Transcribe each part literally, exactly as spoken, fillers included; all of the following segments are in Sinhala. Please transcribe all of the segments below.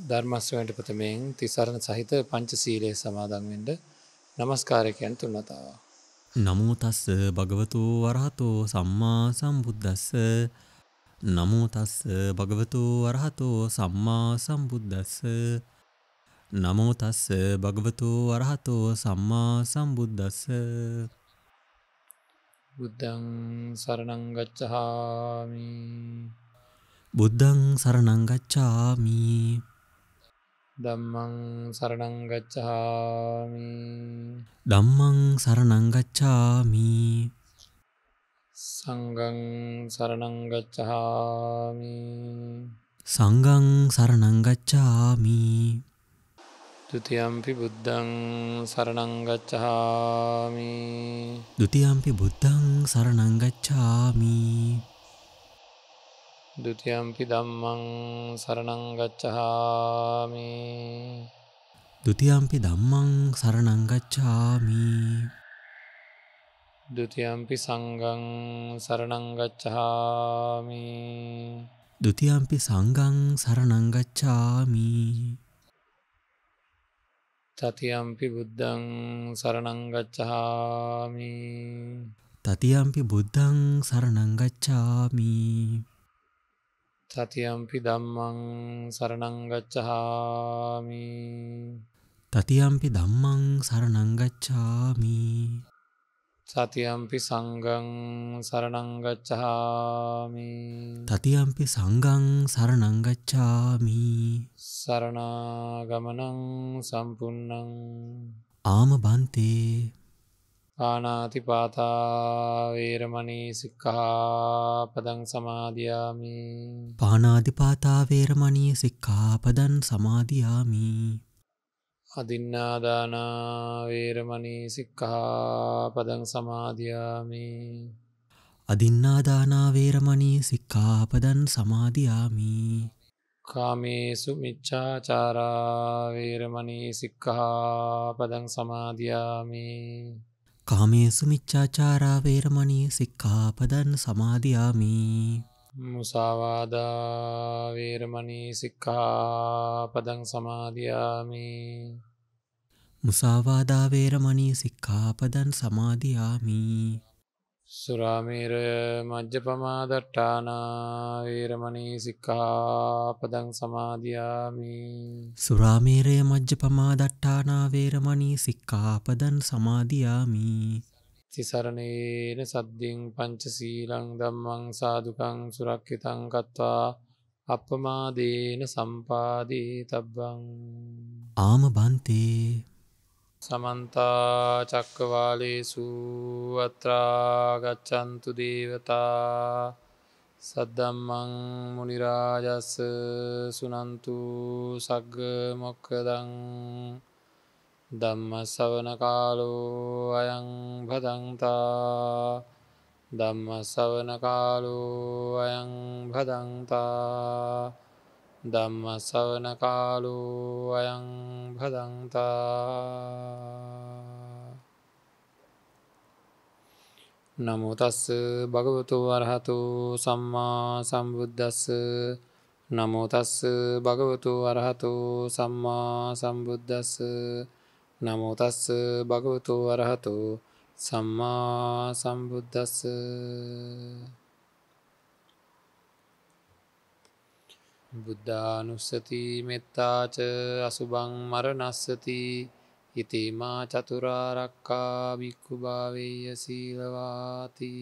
ධර්මස්වයන්ට ප්‍රථමයෙන් තිසරණ සහිත පංචශීලයේ සමාදන් වෙන්න নমස්කාරය කියන තුන් වතාවක්. නමෝ තස්ස භගවතු වරහතෝ සම්මා සම්බුද්දස්ස නමෝ තස්ස භගවතු වරහතෝ සම්මා සම්බුද්දස්ස නමෝ තස්ස භගවතු වරහතෝ සම්මා සම්බුද්දස්ස බුද්ධං සරණං ගච්ඡාමි. බුද්ධං සරණං ගච්ඡාමි. ධම්මං සරණං ගච්ඡාමි. ධම්මං සරණං ගච්ඡාමි. සංඝං සරණං ගච්ඡාමි. සංඝං සරණං ගච්ඡාමි. ဒ ුතියම්පි බුද්ධං සරණං ගච්ඡාමි. ဒ ුතියම්පි බුද්ධං සරණං ගච්ඡාමි. ဒ ුතියම්පි ධම්මං සරණං ගච්ඡාමි. ဒ ුතියම්පි ධම්මං සරණං ගච්ඡාමි. ဒ ුතියම්පි සංඝං සරණං ගච්ඡාමි. ဒ ුතියම්පි සංඝං සරණං ගච්ඡාමි. තතියම්පි බුද්ධං සරණං ගච්ඡාමි. තතියම්පි බුද්ධං සරණං ගච්ඡාමි. තතියම්පි ධම්මං සරණං ගච්ඡාමි. තතියම්පි ධම්මං සරණං ගච්ඡාමි. තතියම්පි සංඝං සරණං ගච්ඡාමි. තතියම්පි සංඝං සරණං ගච්ඡාමි. සරණාගමනං සම්පුන්නං ආම බන්තේ පාණාති පාතා වේරමණී සික්ඛාපදං සමාදියාමි. පාණාතිපාතා වේරමණී සික්ඛාපදං සමාදියාමි. අදින්නාදාන වේරමණී සික්ඛාපදං සමාදියාමි. අදින්නාදාන වේරමණී සික්ඛාපදං සමාදියාමි. කාමේසු මිච්ඡාචාරා වේරමණී සික්ඛාපදං සමාදියාමි. කාමේසු මිච්ඡාචාරා වේරමණී සික්ඛාපදං සමාදියාමි. මුසාවාදා වේරමණී සික්ඛාපදං සමාදියාමි. මුසාවාදා වේරමණී සික්ඛාපදං සමාදියාමි. සුරාමේරය මජ්ජපමා දට්ඨානා වේරමණී සික්ඛාපදං සමාදියාමි. සුරාමේරය මජ්ජපමා දට්ඨානා වේරමණී සික්ඛාපදං සමාදියාමි. තිසරණේන සද්දින් පංචශීලං ධම්මං සාදුකං සුරක්ෂිතං කତ୍වා අප්පමාදේන සම්පාදේ තබ්බං. ආම බන්තේ සමන්ත චක්කවාලේසු අත්‍රා ගච්ඡන්තු දේවතා සද්දම්මං මුනි රාජස් සුනන්තු සග්ග මොක්ඛදං ධම්ම ශ්‍රවණ කාලෝ අයං භදංතා ධම්ම ශ්‍රවණ කාලෝ අයං භදංතා ධම්ම ශ්‍රවණ කාලෝ අයං භදංතා. නමෝ තස්ස භගවතු වරහතෝ සම්මා සම්බුද්දස්ස. නමෝ තස්ස භගවතු වරහතෝ සම්මා සම්බුද්දස්ස. නමෝ තස්ස භගවතු වරහතෝ සම්මා සම්බුද්දස්ස. බුද්ධානුස්සති මෙත්තාච අසුභං මරණස්සති ඉතිමා චතුරාර්යකා භික්ඛු භාවේය සීලවාති.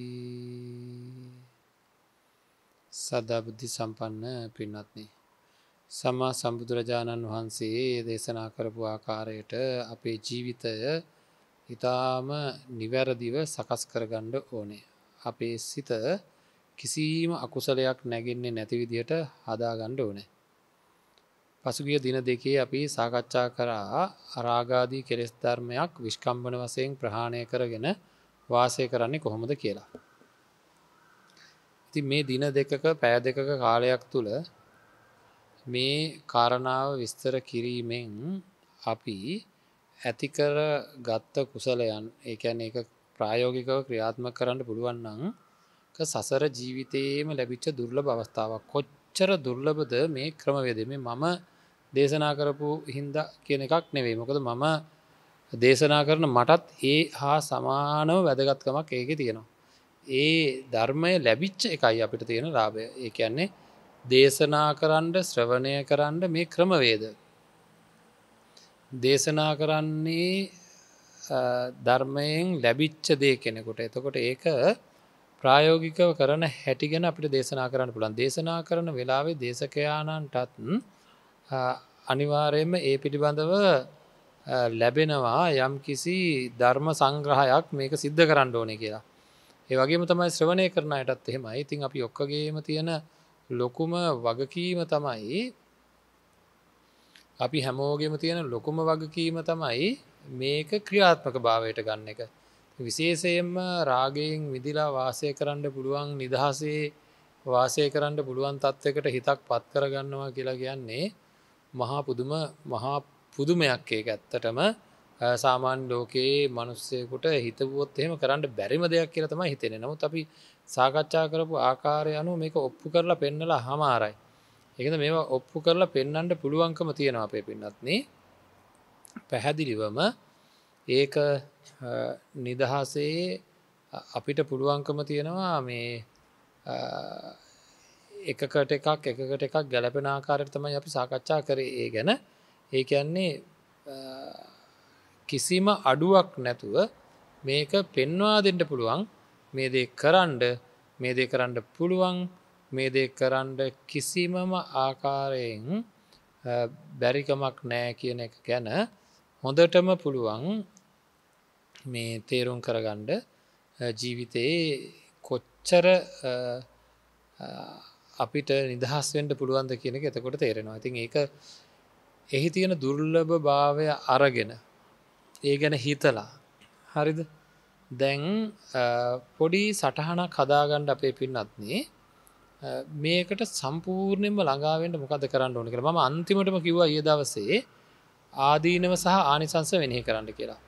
සදා බුද්ධ සම්පන්න පින්වත්නි, සම්මා සම්බුදුරජාණන් වහන්සේ දේශනා කරපු ආකාරයට අපේ ජීවිතය ඊටාම නිවැරදිව සකස් කරගන්න ඕනේ. අපේ සිත කිසිම අකුසලයක් නැගෙන්නේ නැති විදිහට හදාගන්න ඕනේ. පසුගිය දින දෙකේ අපි සාකච්ඡා කරා රාගාදී කෙලෙස් ධර්මයක් විස්කම්බන වශයෙන් ප්‍රහාණය කරගෙන වාසය කරන්නේ කොහොමද කියලා. ඉතින් මේ දින දෙකක පැය දෙකක කාලයක් තුල මේ කාරණාව විස්තර කිරීමෙන් අපි ඇති කර ගත්ත කුසලයන්, ඒ කියන්නේ ඒක ප්‍රායෝගිකව ක්‍රියාත්මක කරන්න පුළුවන් නම් සසර ජීවිතයේම ලැබිච්ච දුර්ලභ අවස්ථාවක්. කොච්චර දුර්ලභද මේ ක්‍රමවේදය. මේ මම දේශනා කරපු හින්දා කියන එකක් නෙවෙයි. මොකද මම දේශනා කරන මටත් ඒ හා සමානව වැදගත්කමක් ඒකේ තියෙනවා. ඒ ධර්මය ලැබිච්ච එකයි අපිට තියෙන ලාභය. ඒ කියන්නේ දේශනා කරන්න ශ්‍රවණය කරන්න මේ ක්‍රමවේද. දේශනා කරන්නේ ධර්මයෙන් ලැබිච්ච දේ කෙනෙකුට. එතකොට ඒක ප්‍රායෝගිකව කරන හැටි ගැන අපිට දේශනා කරන්න පුළුවන්. දේශනා කරන වෙලාවේ දේශකයාණන්ටත් අනිවාර්යයෙන්ම ඒ පිළිබඳව ලැබෙනවා යම් කිසි ධර්ම සංග්‍රහයක් මේක සිද්ධ කරන්න ඕනේ කියලා. ඒ වගේම තමයි ශ්‍රවණය කරන අයටත් එහෙමයි. ඉතින් අපි ඔක්කොගේම තියෙන ලොකුම වගකීම තමයි අපි හැමෝගෙම තියෙන ලොකුම වගකීම තමයි මේක ක්‍රියාත්මක භාවයට ගන්න එක. විශේෂයෙන්ම රාගයෙන් මිදිලා වාසය කරන්න පුළුවන් නිදහසේ වාසය කරන්න පුළුවන් තත්වයකට හිතක් පත් කරගන්නවා කියලා කියන්නේ මහා පුදුම මහා පුදුමයක්. ඒක ඇත්තටම සාමාන්‍ය ලෝකයේ මිනිස්සෙකුට හිතුවොත් එහෙම කරන්න බැරිම දෙයක් කියලා තමයි හිතෙන්නේ. නමුත් අපි සාකච්ඡා කරපු ආකාරය අනුව මේක ඔප්පු කරලා පෙන්නලා හමාරයි. ඒකද මේවා ඔප්පු කරලා පෙන්වන්න පුළුවන්කම තියෙනවා අපේ පින්නත්නි. පැහැදිලිවම ඒක නිදහසේ අපිට පුළුවන්කම තියෙනවා මේ එකකට එකක් එකකට එකක් ගැලපෙන ආකාරයට තමයි අපි සාකච්ඡා කරේ ඒ ගැන. ඒ කියන්නේ කිසිම අඩුවක් නැතුව මේක පෙන්වා දෙන්න පුළුවන්. මේ දේ කරන්න මේ දේ කරන්න පුළුවන් මේ දේ කරන්න කිසිමම ආකාරයෙන් බැරිකමක් නැහැ කියන එක ගැන හොඳටම පුළුවන් මේ තේරුම් කරගන්න ජීවිතේ කොච්චර අපිට නිදහස් වෙන්න පුළුවන්ද කියන එක එතකොට තේරෙනවා. ඉතින් ඒක එහි තියෙන දුර්ලභභාවය අරගෙන ඒ ගැන හිතලා හරිද? දැන් පොඩි සටහනක් හදාගන්න අපේ පින්නත්නේ මේකට සම්පූර්ණයෙන්ම ළඟා වෙන්න මොකද කරන්න ඕන කියලා. මම අන්තිමටම කිව්වා ඊයේ දවසේ ආදීනව සහ ආනිසංස මෙනෙහි කරන්න කියලා.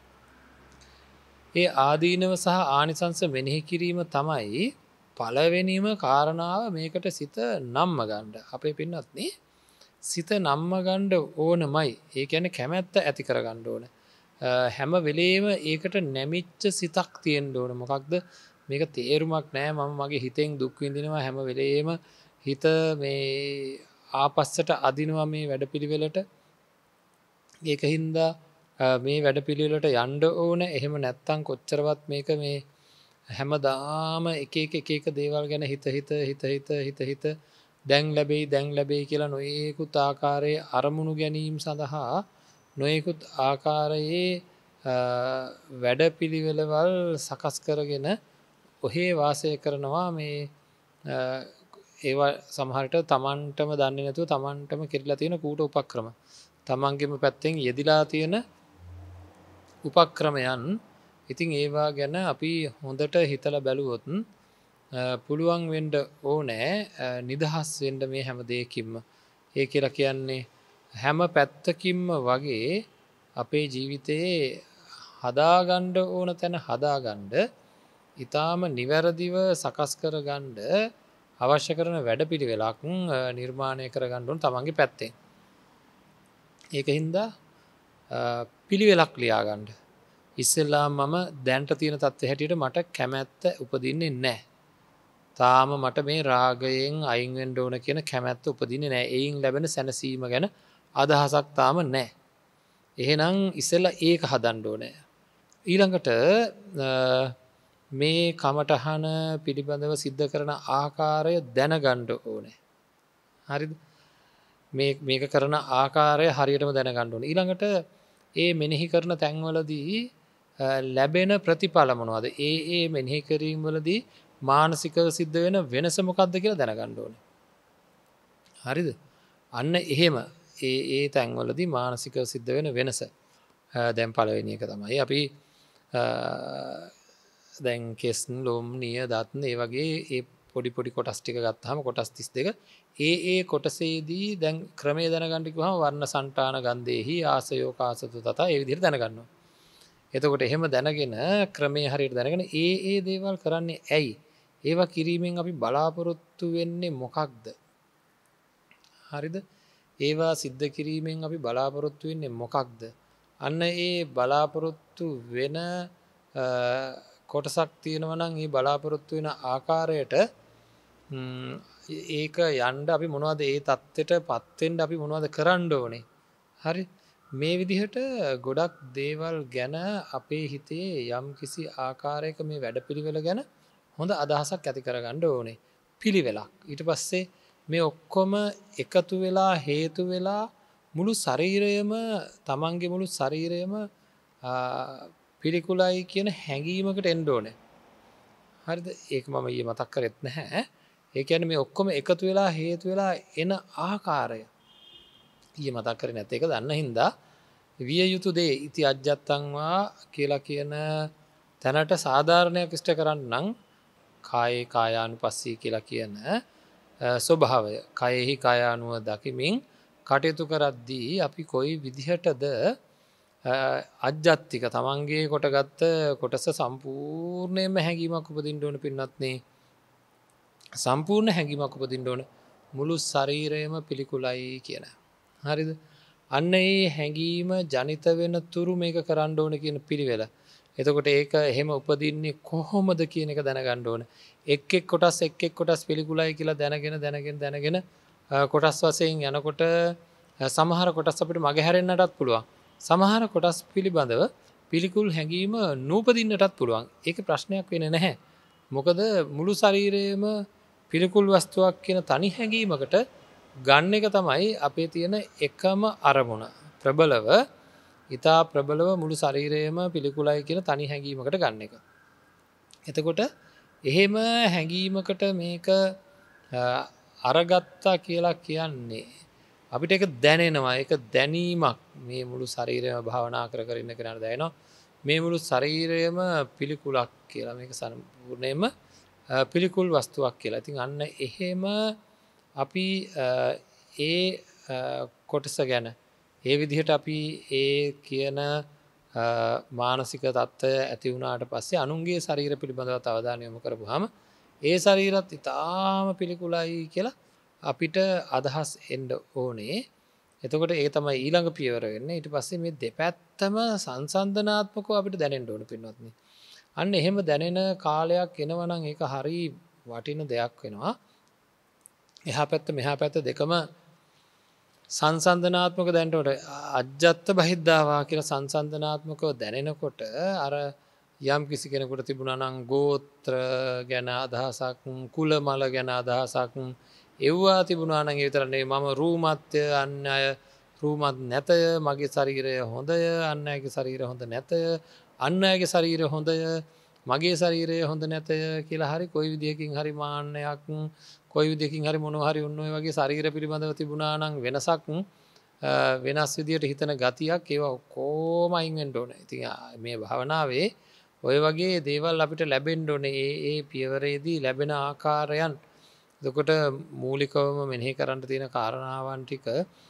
ඒ ආදීනව සහ ආනිසංස මෙනෙහි කිරීම තමයි පළවෙනිම කාරණාව මේකට සිත නම්ම ගන්න. අපේ පින්නත්නේ සිත නම්ම ගන්න ඕනමයි. ඒ කියන්නේ කැමැත්ත ඇති කරගන්න ඕන. හැම වෙලේම ඒකට නැමිච්ච සිතක් තියෙන්න ඕන. මොකක්ද මේක තේරුමක් නෑ මම මගේ හිතෙන් දුක් විඳිනවා හැම වෙලේම හිත මේ ආපස්සට අදිනවා මේ වැඩපිළිවෙලට. ඒක හින්දා මේ වැඩපිළිවෙලට යන්න ඕන. එහෙම නැත්තම් කොච්චරවත් මේක මේ හැමදාම එක එක එක එක දේවල් ගැන හිත හිත හිත හිත හිත හිත දැන් ලැබෙයි දැන් ලැබෙයි කියලා නොයෙකුත් ආකාරයේ අරමුණු ගැනීම සඳහා නොයෙකුත් ආකාරයේ වැඩපිළිවෙළවල් සකස් කරගෙන ඔහේ වාසය කරනවා. මේ ඒවා සමහරට තමන්ටම දන්නේ නැතුව තමන්ටම කෙරලා තියෙන කූට උපක්‍රම තමන්ගේම පැත්තෙන් යෙදිලා තියෙන උපක්‍රමයන්. ඉතින් ඒවා ගැන අපි හොඳට හිතලා බැලුවොත් පුළුවන් වෙන්න ඕනෑ නිදහස් වෙන්න මේ හැම දෙයකින්ම. ඒ කියලා කියන්නේ හැම පැත්තකින්ම වගේ අපේ ජීවිතයේ හදාගන්න ඕන තැන හදාගන්න ඊටාම නිවැරදිව සකස් කරගන්න අවශ්‍ය කරන වැඩපිළිවෙලක් නිර්මාණය කරගන්න ඕන තමන්ගේ පැත්තෙන්. ඒක හින්දා පිළිවෙලක් ලියාගන්න. ඉස්සෙල්ලා මම දැනට තියෙන තත්ත්වය හැටියට මට කැමැත්ත උපදින්නේ නැහැ. තාම මට මේ රාගයෙන් අයින් වෙන්න ඕන කියන කැමැත්ත උපදින්නේ නැහැ. එයින් ලැබෙන සැනසීම ගැන අදහසක් තාම නැහැ. එහෙනම් ඉස්සෙල්ලා ඒක හදන්න ඕනේ. ඊළඟට මේ කමටහන පිළිබඳව සිද්ධ කරන ආකාරය දැනගන්න ඕනේ. හරිද? මේ මේක කරන ආකාරය හරියටම දැනගන්න ඕනේ. ඊළඟට ඒ මෙනෙහි කරන තැන්වලදී ලැබෙන ප්‍රතිඵල මොනවද? ඒ ඒ මෙනෙහි කිරීම වලදී මානසිකව සිද්ධ වෙන වෙනස මොකක්ද කියලා දැනගන්න ඕනේ. හරිද? අන්න එහෙම ඒ ඒ තැන්වලදී මානසිකව සිද්ධ වෙන වෙනස. දැන් පළවෙනි එක තමයි අපි දැන් කෙස් ලොම් නිය දත් ඒ වගේ ඒ පොඩි පොඩි කොටස් ටික ගත්තාම කොටස් තිස් දෙක ඒ ඒ කොටසේදී දැන් ක්‍රමයේ දැනගන්න කිව්වම වර්ණ సంతාන ගන්ධේහි ආසයෝ කාසතු තත ඒ විදිහට දැනගන්නවා. එතකොට එහෙම දැනගෙන ක්‍රමයේ හරියට දැනගෙන ඒ ඒ දේවල් කරන්නේ ඇයි? ඒවා කිරීමෙන් අපි බලාපොරොත්තු වෙන්නේ මොකක්ද? හරිද? ඒවා සිද්ධ කිරීමෙන් අපි බලාපොරොත්තු වෙන්නේ මොකක්ද? අන්න ඒ බලාපොරොත්තු වෙන කොටසක් තියෙනවා නම් ඒ බලාපොරොත්තු වෙන ආකාරයට ඒක යන්න අපි මොනවද ඒ தත්ත්වයට පත් වෙන්න අපි මොනවද කරන්න ඕනේ? හරි. මේ විදිහට ගොඩක් දේවල් ගැන අපේ හිතේ යම් කිසි ආකාරයක මේ වැඩපිළිවෙල ගැන හොඳ අදහසක් ඇති කරගන්න ඕනේ. පිළිවෙලක්. ඊට පස්සේ මේ ඔක්කොම එකතු වෙලා හේතු වෙලා මුළු ශරීරයම තමන්ගේ මුළු ශරීරයම පිළිකුලයි කියන හැඟීමකට එන්න ඕනේ. හරිද? ඒක මම ඊයේ මතක් කරෙත් නැහැ. ඒ කියන්නේ මේ ඔක්කොම එකතු වෙලා හේතු වෙලා එන ආකාරය ඊයේ මතක් කරේ නැත්නම් ඒක දන්න හින්දා විය යුතු දේ ඉති අජ්ජත්තංවා කියලා කියන තැනට සාධාරණයක් ඉෂ්ට කරන්න නම් කායේ කායානුපස්සී කියලා කියන ස්වභාවය කයෙහි කායානුව දකිමින් කටයුතු කරද්දී අපි කොයි විදිහටද අජ්ජත්තික තමන්ගේ කොටගත්ත කොටස සම්පූර්ණයෙන්ම හැඟීමක් උපදින්න ඕන පින්වත්නි. සම්පූර්ණ හැඟීමක් උපදින්න ඕන මුළු ශරීරයම පිළිකුලයි කියන. හරිද? අන්න ඒ හැඟීම ජනිත වෙන තුරු මේක කරන්න ඕන කියන පිළිවෙල. එතකොට ඒක එහෙම උපදින්නේ කොහොමද කියන එක දැනගන්න ඕන. එක් එක් කොටස් එක් එක් කොටස් පිළිකුලයි කියලා දැනගෙන දැනගෙන දැනගෙන කොටස් වශයෙන් යනකොට සමහර කොටස් අපිට මගහැරෙන්නටත් පුළුවන්. සමහර කොටස් පිළිබඳව පිළිකුල් හැඟීම නූපදින්නටත් පුළුවන්. ඒක ප්‍රශ්නයක් වෙන්නේ නැහැ. මොකද මුළු ශරීරයේම පිළිකුල් වස්තුවක් කියන තනි හැඟීමකට ගන්න එක තමයි අපේ තියෙන එකම අරමුණ. ප්‍රබලව ඊතා ප්‍රබලව මුළු ශරීරයේම පිළිකුලයි කියන තනි හැඟීමකට ගන්න එක. එතකොට එහෙම හැඟීමකට මේක අරගත්තා කියලා කියන්නේ අපිට ඒක දැනෙනවා. ඒක දැනීමක්. මේ මුළු ශරීරයම භාවනා කර කර ඉන්න කෙනාට දැනෙනවා. මේ මුළු ශරීරයම පිළිකුලක් කියලා. මේක සම්පූර්ණයෙන්ම පිළිකුල් වස්තුවක් කියලා. ඉතින් අන්න එහෙම අපි ඒ කොටස ගැන ඒ විදිහට අපි ඒ කියන මානසික තත්ත්වය ඇති වුණාට පස්සේ අනුන්ගේ ශරීර පිළිබඳව අවධානය යොමු කරපුවාම ඒ ශරීරත් ඉතාම පිළිකුලයි කියලා අපිට අදහස් එන්න ඕනේ. එතකොට ඒ තමයි ඊළඟ පියවර වෙන්නේ. ඊට පස්සේ මේ දෙපැත්තම සංසන්දනාත්මකව අපිට දැනෙන්න ඕන පින්වත්නි. අන්න එහෙම දැනෙන කාලයක් එනවා නම් ඒක හරි වටින දෙයක් වෙනවා. එහා පැත්ත මෙහා පැත්ත දෙකම සංසන්දනාත්මක දැනනකොට අජ්ජත් බහිද්ධාවා කියලා සංසන්දනාත්මකව දැනෙනකොට අර යම් කිසි කෙනෙකුට තිබුණා නම් ගෝත්‍ර ගැන අදහසක් කුල මල ගැන අදහසක් එව්වා තිබුණා නම් ඒ විතර නෙවෙයි මම රූමත්ය අන් අය රූමත් නැතය මගේ ශරීරය හොඳය අන් අයගේ ශරීරය හොඳ නැතය අන් අයගේ ශරීරය හොඳය මගේ ශරීරය හොඳ නැතය කියලා හරි කොයි විදිහකින් හරි මාන්නයක් කොයි විදිහකින් හරි මොනවා හරි ඔන්න ඔය වගේ ශරීර පිළිබඳව තිබුණා නම් වෙනසක් වෙනස් විදියට හිතන ගතියක් ඒවා කොහොම අයින් වෙන්න ඕනේ. ඉතින් මේ භාවනාවේ ඔය වගේ දේවල් අපිට ලැබෙන්න ඕනේ. ඒ ඒ පියවරේදී ලැබෙන ආකාරයන් එතකොට මූලිකවම මෙනෙහි කරන්න තියෙන කාරණාවන් ටික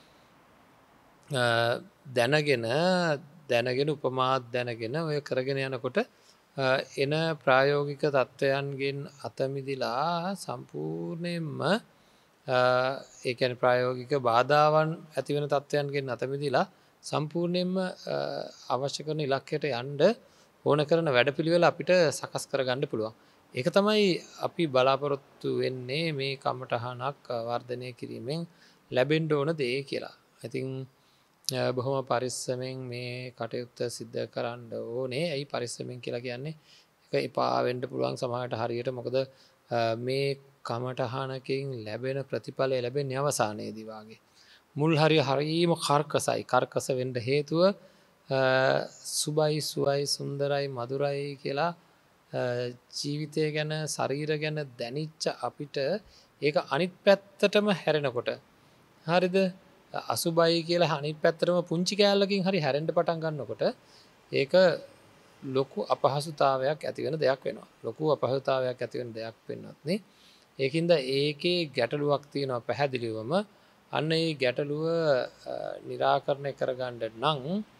දැනගෙන දැනගෙන උපමාත් දැනගෙන ඔය කරගෙන යනකොට එන ප්‍රායෝගික තත්ත්වයන්ගෙන් අත මිදලා සම්පූර්ණයෙන්ම ඒ කියන්නේ ප්‍රායෝගික බාධාවන් ඇති වෙන තත්ත්වයන්ගෙන් අත මිදලා සම්පූර්ණයෙන්ම අවශ්‍ය කරන ඉලක්කයට යන්න ඕන කරන වැඩපිළිවෙල අපිට සකස් කරගන්න පුළුවන්. ඒක තමයි අපි බලාපොරොත්තු වෙන්නේ මේ කමටහනක් වර්ධනය කිරීමෙන් ලැබෙන්න ඕන දේ කියලා. ඉතින් බොහොම පරිස්සමෙන් මේ කටයුත්ත සිද්ධ කරන්න ඕනේ. ඇයි පරිස්සමෙන් කියලා කියන්නේ? ඒක එපා වෙන්න පුළුවන් සමහරට හරියට. මොකද මේ කමටහනකින් ලැබෙන ප්‍රතිඵලය ලැබෙන්නේ අවසානයේදී වාගේ. මුල් හරිය හරීම කර්කසයි. කර්කස වෙන්න හේතුව සුබයි සුවයි සුන්දරයි මధుරයි කියලා ජීවිතය ගැන ශරීර ගැන දැනිච්ච අපිට ඒක අනිත් පැත්තටම හැරෙනකොට හරිද අසුබයි කියලා අනිත් පැත්තටම පුංචි කෑල්ලකින් හරි හැරෙන්න පටන් ගන්නකොට ඒක ලොකු අපහසුතාවයක් ඇති වෙන දෙයක් වෙනවා. ලොකු අපහසුතාවයක් ඇති වෙන දෙයක් වෙනවත් නේ. ඒකින්ද ඒකේ ගැටලුවක් තියෙනවා පැහැදිලිවම. අන්න ඒ ගැටලුව निराකරණය කරගන්න නම්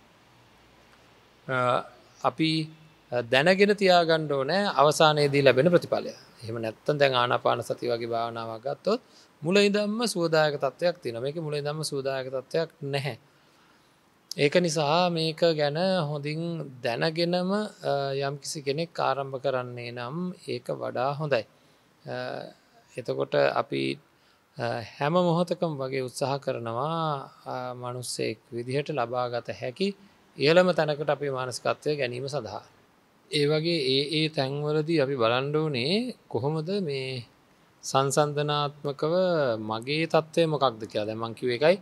අපි දැනගෙන තියාගන්න ඕනේ අවසානයේදී ලැබෙන ප්‍රතිඵලය. එහෙම නැත්නම් දැන් ආනාපාන සති වගේ භාවනාවක් ගත්තොත් මුල ඉඳන්ම සුවදායක තත්ත්වයක් තියෙනවා. මේකේ මුල ඉඳන්ම සුවදායක තත්ත්වයක් නැහැ. ඒක නිසා මේක ගැන හොඳින් දැනගෙනම යම්කිසි කෙනෙක් ආරම්භ කරන්නේ නම් ඒක වඩා හොඳයි. එතකොට අපි හැම මොහොතකම වගේ උත්සාහ කරනවා මනුස්සයෙක් විදිහට ලබාගත හැකි ඉහළම තැනකට අපේ මානසිකත්වය ගැනීම සඳහා. ඒ වගේ ඒ ඒ තැන්වලදී අපි බලන්න ඕනේ කොහොමද මේ සංසන්දනාත්මකව මගේ තත්ත්වය මොකක්ද කියලා. දැන් මං කිව්ව එකයි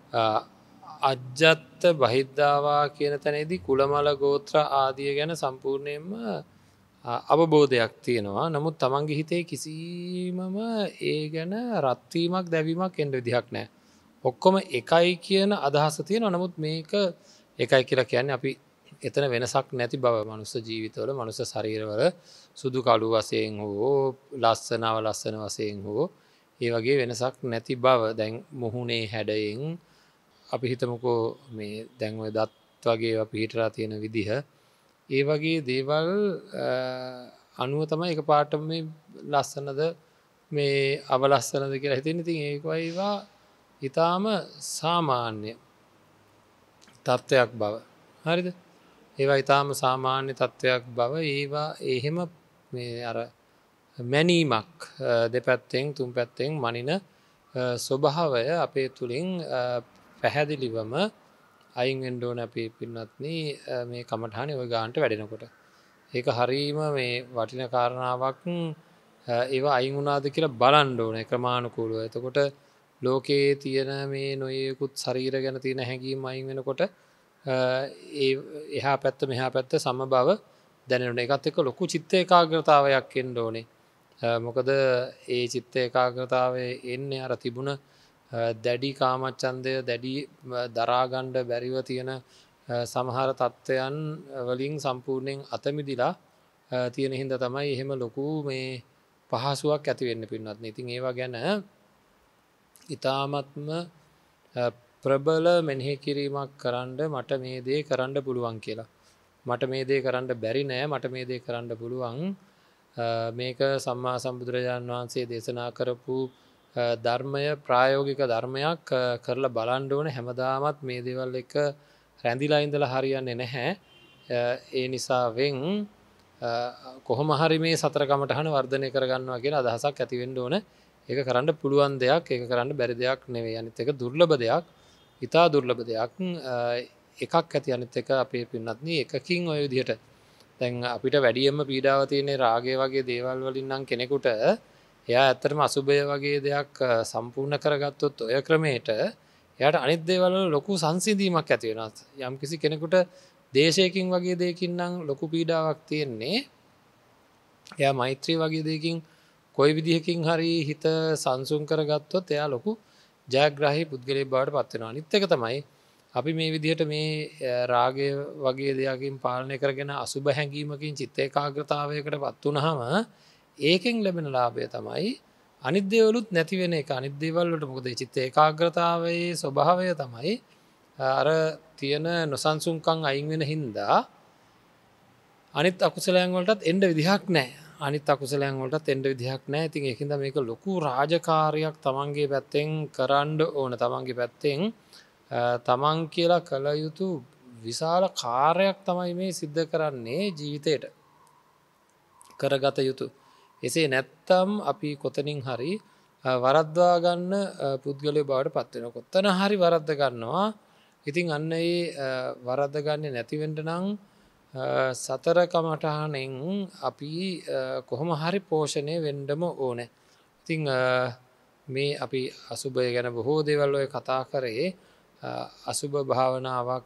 අජ්ජත් බහිද්ධාවා කියන තැනේදී කුලමල ගෝත්‍ර ආදිය ගැන සම්පූර්ණයෙන්ම අවබෝධයක් තියෙනවා. නමුත් තමන්ගේ හිතේ කිසිමම ඒ ගැන රත්වීමක් දැවීමක් එන්න විදිහක් නැහැ. ඔක්කොම එකයි කියන අදහස තියෙනවා. නමුත් මේක එකයි කියලා කියන්නේ අපි එතන වෙනසක් නැති බව මනුස්ස ජීවිතවල මනුස්ස ශරීරවල සුදු කළු වශයෙන් හෝ ලස්සනව ලස්සන වශයෙන් හෝ ඒ වගේ වෙනසක් නැති බව. දැන් මුහුණේ හැඩයෙන් අපි හිතමුකෝ මේ දැන් ඔය දත් වගේ අපි හිටලා තියෙන විදිහ ඒ වගේ දේවල් අනුව තමයි එකපාරටම මේ ලස්සනද මේ අවලස්සනද කියලා හිතෙන්නේ. ඉතින් ඒක වයිවා ඊටාම සාමාන්‍ය තත්ත්වයක් බව. හරිද? ඒවා ඊටාම සාමාන්‍ය තත්ත්වයක් බව. ඒවා එහෙම මේ අර මැනීමක් දෙපැත්තෙන් තුන් පැත්තෙන් මනින ස්වභාවය අපේ තුලින් පැහැදිලිවම අයින් වෙන්න ඕන අපේ පින්වත්නි මේ කමඨානේ ওই ගානට වැඩෙනකොට. ඒක හරීම මේ වටින කාරණාවක්. ඒවා අයින් වුණාද කියලා බලන්න ඕනේ ක්‍රමානුකූලව. එතකොට ලෝකයේ තියෙන මේ නොයෙකුත් ශරීර ගැන තියෙන හැඟීම් අයින් වෙනකොට ඒ එහා පැත්ත මෙහා පැත්ත සමබව දැනෙනවා. ඒකත් එක්ක ලොකු චිත්ත ඒකාග්‍රතාවයක් එන්න ඕනේ. මොකද ඒ චිත්ත ඒකාග්‍රතාවයේ එන්නේ අර තිබුණ දැඩි කාමච්ඡන්දය දැඩි දරාගන්න බැරිව තියෙන සමහර තත්ත්වයන් වලින් සම්පූර්ණයෙන් අත මිදිලා තියෙන හින්දා තමයි එහෙම ලොකු මේ පහසුවක් ඇති වෙන්නේ පින්වත්නි. ඉතින් ඒවා ගැන ඊ타ත්ම ප්‍රබල මෙනෙහි කිරීමක් කරන්න මට මේ දේ කරන්න පුළුවන් කියලා. මට මේ දේ කරන්න බැරි නෑ මට මේ දේ කරන්න පුළුවන්. මේක සම්මා සම්බුදුරජාණන් වහන්සේ දේශනා කරපු ධර්මය ප්‍රායෝගික ධර්මයක් කරලා බලන්න ඕනේ. හැමදාමත් මේ දේවල් එක රැඳිලා ඉඳලා හරියන්නේ නැහැ. ඒ නිසා වෙන් කොහොම හරි මේ සතර කමඨහන වර්ධනය කරගන්නවා කියන අදහසක් ඇති වෙන්න ඕන. ඒක කරන්න පුළුවන් දෙයක්, ඒක කරන්න බැරි දෙයක් නෙවෙයි. අනිත් එක දුර්ලභ දෙයක්, ඉතා දුර්ලභ දෙයක්. එකක් ඇති අනිත් එක අපේ පින්නත්නි එකකින් ඔය විදිහට දැන් අපිට වැඩියෙන්ම පීඩාව තියෙන රාගය වගේ දේවල් වලින් නම් කෙනෙකුට එයා ඇත්තටම අසුබය වගේ දෙයක් සම්පූර්ණ කරගත්තොත් ඔය ක්‍රමයට එයාට අනිත් දේවල් වල ලොකු සංසිඳීමක් ඇති වෙනවා. යම්කිසි කෙනෙකුට දේශයකින් වගේ දෙයකින් නම් ලොකු පීඩාවක් තියෙන්නේ. එයා මෛත්‍රී වගේ දෙයකින් කොයි විදිහකින් හරි හිත සංසුන් කරගත්තොත් එයා ලොකු ජයග්‍රාහී පුද්ගලයෙක් බවට පත් වෙනවා. අනිත් එක තමයි අපි මේ විදිහට මේ රාගය වගේ දෙයකින් පාලනය කරගෙන අසුබ හැඟීමකින් චිත්ත ඒකාග්‍රතාවයකට පත් වුනහම ඒකෙන් ලැබෙන ලාභය තමයි අනිත් දේවලුත් නැති වෙන එක. අනිත් දේවල් වලට මොකද චිත්ත ඒකාග්‍රතාවයේ ස්වභාවය තමයි අර තියෙන නොසන්සුන්කම් අයින් වෙන හින්දා අනිත් අකුසලයන් වලටත් එන්න විදිහක් නැහැ. අනිත් අකුසලයන් වලටත් එන්න විදිහක් නැහැ. ඉතින් ඒකින්ද මේක ලොකු රාජකාරියක් තමන්ගේ පැත්තෙන් කරන්න ඕන. තමන්ගේ පැත්තෙන් තමන් කියලා කළ යුතු විශාල කාර්යයක් තමයි මේ සිද්ධ කරන්නේ ජීවිතේට කරගත යුතු. එසේ නැත්තම් අපි කොතනින් හරි වරද්දවා ගන්න පුද්ගලයෙක් බවට පත් වෙනවා. කොතන හරි වරද්ද ගන්නවා. ඉතින් අන්න ඒ වරද්ද ගන්නේ නැති වෙන්න නම් සතර කමඨහනෙන් අපි කොහොම හරි පෝෂණය වෙන්නම ඕනේ. ඉතින් මේ අපි අසුබය ගැන බොහෝ දේවල් ඔය කතා කරේ. අසුබ භාවනාවක්